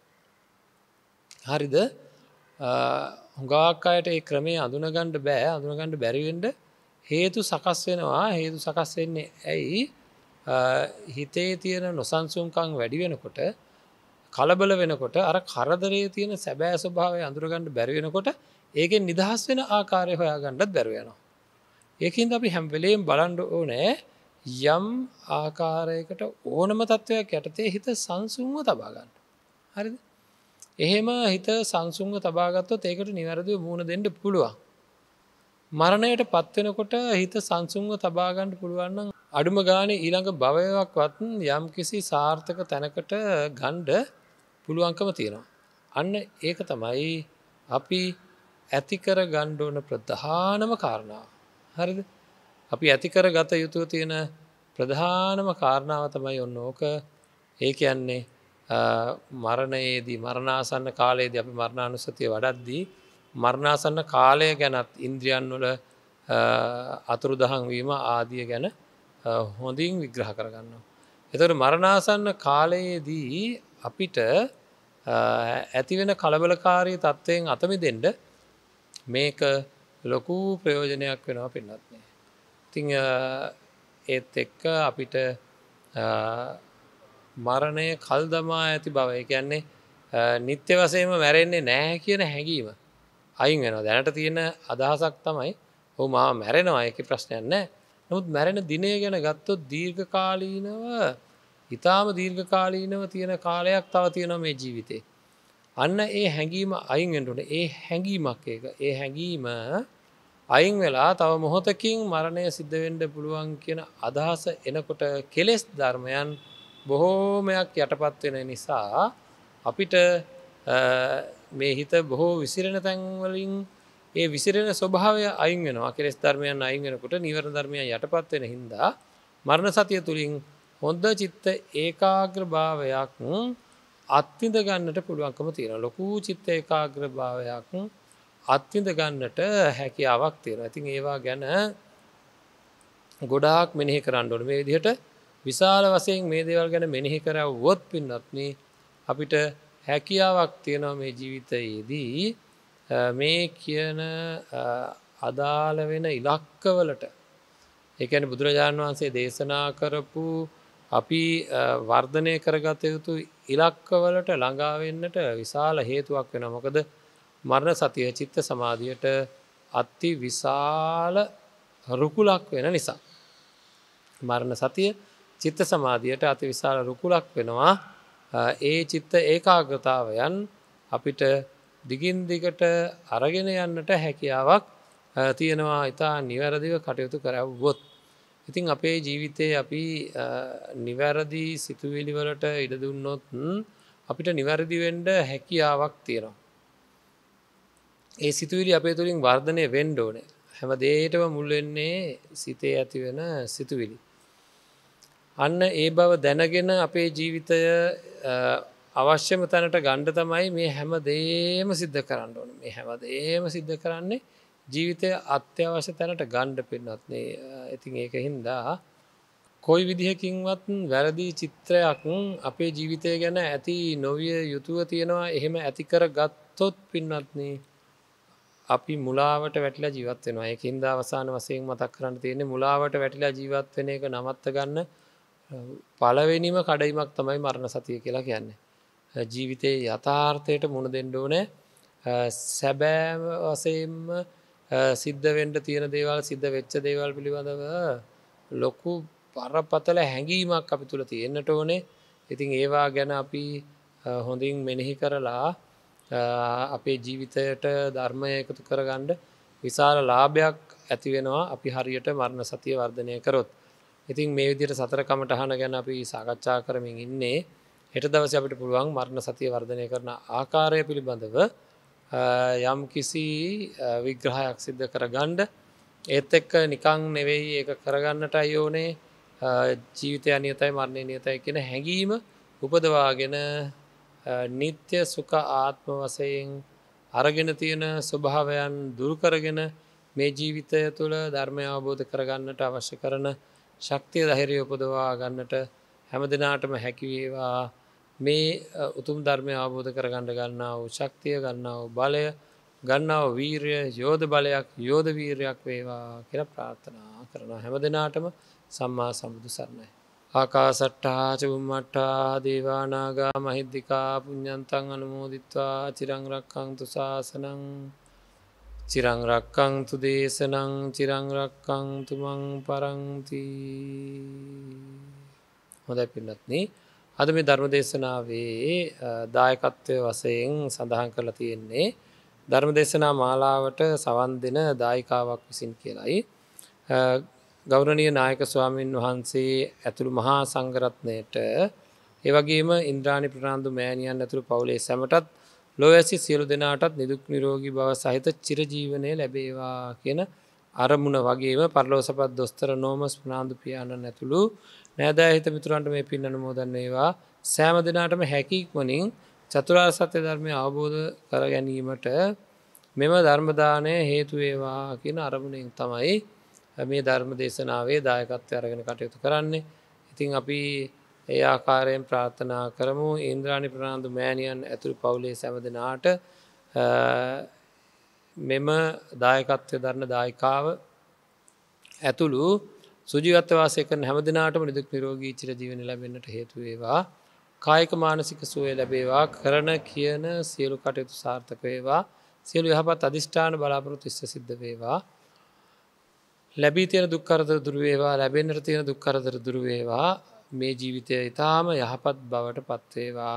හරිද? හුඟක් අයට ඒ ක්‍රමය හඳුනගන්න බෑ. හඳුනගන්න බැරි වෙන්න හේතු සකස් වෙනවා. හේතු සකස් වෙන්නේ ඇයි? හිතේ තියෙන නොසන්සුන්කම් වැඩි වෙනකොට කලබල වෙනකොට අර කරදරයේ තියෙන සැබෑ ස්වභාවය අඳුරගන්න බැරි වෙනකොට ඒකෙන් නිදහස් වෙන ආකාරය හොයාගන්නත් බැරුව යනවා. ඒකින්ද අපි හැම වෙලේම බලන්න ඕනේ යම් ආකාරයකට ඕනම තත්වයක් යටතේ හිත සංසුන්ව තබා ගන්න. හරිද? එහෙම හිත සංසුන්ව තබා ගත්තොත් ඒකට නිවැරදිව මුහුණ දෙන්න පුළුවන්. මරණයට පත් වෙනකොට හිත සංසුන්ව තබා ගන්න පුළුවන් නම් අඩුම ගානේ ඊළඟ භවයකවත් යම් කිසි සාර්ථක තැනකට ගන්න පුළුවන්කම තියෙනවා. අන්න ඒක තමයි අපි ඇති කර ගන්න ඕන ප්‍රධානම කාරණාව. හරිද? අපි ඇති කරගත යුතු තියෙන ප්‍රධානම කාරණාව තමයි ඔන්න ඕක. ඒ කියන්නේ මරණයේදී මරණාසන්න කාලයේදී අපි මරණානුස්සතිය වඩද්දී මරණාසන්න කාලය ගැනත් ඉන්ද්‍රියන් වල අතුරුදහන් වීම ආදිය ගැන හොඳින් විග්‍රහ කරගන්නවා. එතකොට මරණාසන්න කාලයේදී අපිට ඇතිවෙන කලබලකාරී තත්ත්වයෙන් අත මිදෙන්න මේක ලොකු ප්‍රයෝජනයක් වෙනවා පින්වත්නි. ඉතින් ඒත් එක්ක අපිට මරණය කල් දමා ඇති බව, ඒ කියන්නේ නිත්‍ය වශයෙන්ම මැරෙන්නේ නැහැ කියන හැඟීම අයින් වෙනවා. දැනට තියෙන අදහසක් තමයි ඔව් මාව මැරෙනවා, ඒකේ ප්‍රශ්නයක් නැහැ. නමුත් මැරෙන දිනය ගැන ගත්තොත් දීර්ඝකාලීනව, ඊටාම දීර්ඝකාලීනව තියෙන කාලයක් තව තියෙනවා මේ ජීවිතේ. අන්න ඒ හැඟීම අයින් වෙන්න ඕනේ. ඒ හැඟීමක් ඒක. ඒ හැඟීම අයින් වෙලා තව මොහොතකින් මරණය සිද්ධ වෙන්න පුළුවන් කියන අදහස එනකොට කෙලෙස් ධර්මයන් බොහෝමයක් යටපත් වෙන නිසා අපිට මේ හිත බොහෝ විසිරෙන තැන්වලින් ඒ විසිරෙන ස්වභාවය අයින් වෙනවා. කෙලෙස් ධර්මයන් අයින් වෙනකොට නීවරණ ධර්මයන් යටපත් වෙන හින්දා මරණ සතිය තුලින් හොඳ චිත්ත ඒකාග්‍රභාවයක් අත්විඳ ගන්නට පුළුවන්කම තියෙනවා. ලොකු චිත්ත ඒකාග්‍රභාවයක් අත්විඳ ගන්නට හැකියාවක් තියෙනවා. ඉතින් ඒවා ගැන ගොඩාක් මෙනෙහි කරන්න ඕනේ. මේ විදිහට විශාල වශයෙන් මේ දේවල් ගැන මෙනෙහි කරවුවොත් පින්වත්නි අපිට හැකියාවක් තියෙනවා මේ ජීවිතයේදී මේ කියන අදාළ වෙන ඉලක්කවලට, ඒ කියන්නේ බුදුරජාණන් වහන්සේ දේශනා කරපු අපි වර්ධනය කරගත යුතු ඉලක්කවලට ළඟා වෙන්නට විශාල හේතුවක් වෙනවා. මොකද මරණ සතිය චිත්ත සමාධියට අති විශාල රුකුලක් වෙන නිසා. මරණ සතිය චිත්ත සමාධියට අති විශාල රුකුලක් වෙනවා. ඒ චිත්ත ඒකාග්‍රතාවයන් අපිට දිගින් දිගට අරගෙන යන්නට හැකියාවක් තියෙනවා ඉතා නිවැරදිව කටයුතු කරවුවොත්. ඉතින් අපේ ජීවිතයේ අපි නිවැරදි සිතුවිලි වලට ඉඩ දුන්නොත් අපිට නිවැරදි වෙන්න හැකියාවක් තියෙනවා. ඒ සිතුවිලි අපේ තුලින් වර්ධනය වෙන්න ඕනේ. හැම දෙයකටම මුල් වෙන්නේ සිතේ ඇති වෙන සිතුවිලි. අන්න ඒ බව දැනගෙන අපේ ජීවිතය අවශ්‍යම තැනට ගන්න තමයි මේ හැම දෙයක්ම සිද්ධ කරන්න ඕනේ. මේ හැම දෙයක්ම සිද්ධ කරන්නේ ජීවිතය අත්‍යවශ්‍ය තැනට ගන්න පින්නත් නේ. ඉතින් ඒකින්ද කොයි විදිහකින්වත් වැරදි චිත්‍රයක් අපේ ජීවිතය ගැන ඇති නොවිය යුතුව තියෙනවා. එහෙම ඇති කරගත්තොත් පින්නත් නේ අපි මුලාවට වැටිලා ජීවත් වෙනවා. ඒකින්ද අවසාන වශයෙන් මතක් කරන්න තියෙන්නේ මුලාවට වැටිලා ජීවත් වෙන එක නවත්ත ගන්න පළවෙනිම කඩයිමක් තමයි මරණ සතිය කියලා කියන්නේ. ජීවිතයේ යථාර්ථයට මුණ දෙන්න ඕනේ. සැබෑම වශයෙන්ම සිද්ධ වෙන්න තියෙන දේවල්, සිද්ධ වෙච්ච දේවල් පිළිබඳව ලොකු බරපතල හැඟීමක් අපි තුල තියෙන්නට ඕනේ. ඉතින් ඒවා ගැන අපි හොඳින් මෙනෙහි කරලා අපේ ජීවිතයට ධර්මය එකතු කරගන්න විශාල ලාභයක් ඇති වෙනවා අපි හරියට මරණ සතිය වර්ධනය කරොත්. ඉතින් මේ විදිහට සතර කමඨහන ගැන අපි සාකච්ඡා කරමින් ඉන්නේ. හෙට දවසේ අපිට පුළුවන් මරණ සතිය වර්ධනය කරන ආකාරය පිළිබඳව යම් කිසි විග්‍රහයක් සිදු කරගන්න. ඒත් එක්ක නිකන් නෙවෙයි ඒක කරගන්නටයි ඕනේ. ජීවිතය නියතයි මරණය නියතයි කියන හැඟීම උපදවාගෙන නিত্য සුඛ ආත්ම වශයෙන් අරගෙන තියෙන ස්වභාවයන් දුරු කරගෙන මේ ජීවිතය තුළ ධර්මය අවබෝධ කරගන්නට අවශ්‍ය කරන ශක්තිය ධෛර්යය උපදවා ගන්නට හැමදිනාටම හැකි වේවා. මේ උතුම් ධර්මය අවබෝධ කරගන්න ගන්නා වූ ශක්තිය, ගන්නා වූ බලය, ගන්නා වූ වීරිය යෝධ බලයක්, යෝධ වීරියක් වේවා කියලා ප්‍රාර්ථනා කරනවා. හැමදිනාටම සම්මා සම්බුදු සරණයි. ආකාසට්ටා චුම්මට්ටා දේවා නාග මහිද්దికා පුඤ්ඤන්තං අනුමෝදිත්වා චිරං රක්ඛන්තු ශාසනං චිරං රක්ඛන්තු දේශනං චිරං රක්ඛන්තු මං පරන්ති. හොඳයි පින්වත්නි, අද මේ ධර්ම දේශනාවේ දායකත්වයේ වශයෙන් සඳහන් කරලා තියෙන්නේ ධර්ම දේශනා මාලාවට සවන් දෙන දායිකාවක් විසින් කියලායි. ගෞරවනීය නායක ස්වාමීන් වහන්සේ ඇතුළු මහා සංඝරත්නයට, ඒ වගේම ඉන්ද්‍රාණි ප්‍රනාන්දු මෑණියන් ඇතුළු පවුලේ සැමටත් ලෝයැසි සියලු දෙනාටත් නිදුක් නිරෝගී භව සහිත චිරජීවනය ලැබේවා කියන අරමුණ වගේම පරලෝසපත් දොස්තර නෝමස් ප්‍රනාන්දු පියාණන් ඇතුළු නෑදෑ හිත මිතුරන්ට මේ පින් අනුමෝදන් වේවා. සෑම දිනාටම හැකි ඉක්මනින් චතුරාර්ය සත්‍ය ධර්මය අවබෝධ කර ගැනීමට මෙම ධර්ම දාණය හේතු වේවා කියන අරමුණෙන් තමයි මේ ධර්ම දේශනාවේ දායකත්වය අරගෙන කටයුතු කරන්නේ. ඉතින් අපි ඒ ආකාරයෙන් ප්‍රාර්ථනා කරමු ඉන්ද්‍රාණි ප්‍රනාන්දු මෑණියන් ඇතුළු පවුලේ සැම දෙනාට මෙම දායකත්වය දරන දායිකාව ඇතුළු සුජීවත්ව වාසය කරන හැම දිනාටම නිදුක් නිරෝගී චිරජීවනය ලැබෙන්නට හේතු වේවා. කායික මානසික සුවය ලැබේවා. කරන කියන සියලු කටයුතු සාර්ථක වේවා. සියලු යහපත් අධිෂ්ඨාන බලාපොරොත්තු ඉෂ්ට සිද්ධ වේවා. ලැබී තියෙන දුක් කරදර දුරු වේවා. ලැබෙන්නට තියෙන දුක් කරදර දුරු වේවා. මේ ජීවිතය ඊටාම යහපත් බවට පත් වේවා.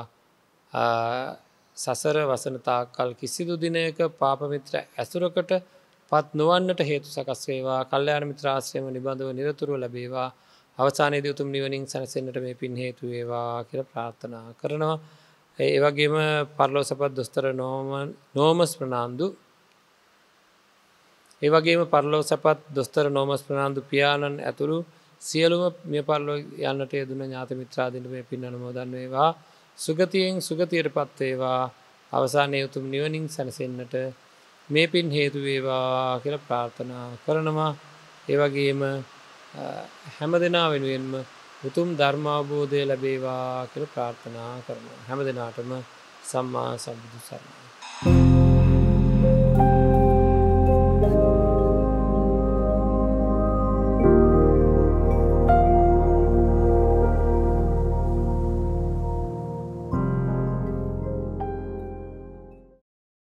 සසර වසන තාක්කල් කිසිදු දිනයක පාප මිත්‍ර ඇසුරකට පත් නොවන්නට හේතු සකස් වේවා. කල්යාණ මිත්‍ර ආශ්‍රයම නිබඳව නිරතුරුව ලැබේවා. අවසානයේදී උතුම් නිවනින් සැනසෙන්නට මේ පින් හේතු වේවා කියලා ප්‍රාර්ථනා කරනවා. ඒ වගේම පරලෝසපත් දොස්තර නෝමන් නෝමස් ප්‍රනාන්දු ඒ වගේම පරලෝසපත් දොස්තර නෝමස් ප්‍රනාන්දු පියාණන් ඇතුළු සියලුම මිය පරලෝ යන්නට යෙදුන ඥාති මිත්‍රාදීන්ට මේ පින් අනුමෝදන් වේවා. සුගතියෙන් සුගතියටපත් වේවා. අවසානයේ උතුම් නිවනින් සැනසෙන්නට මේ පින් හේතු වේවා කියලා ප්‍රාර්ථනා කරනවා. ඒ වගේම හැම දෙනා වෙනුවෙන්ම උතුම් ධර්මාවබෝධය ලැබේවා කියලා ප්‍රාර්ථනා කරනවා. හැම දිනාටම සම්මා සම්බුදු සරණයි.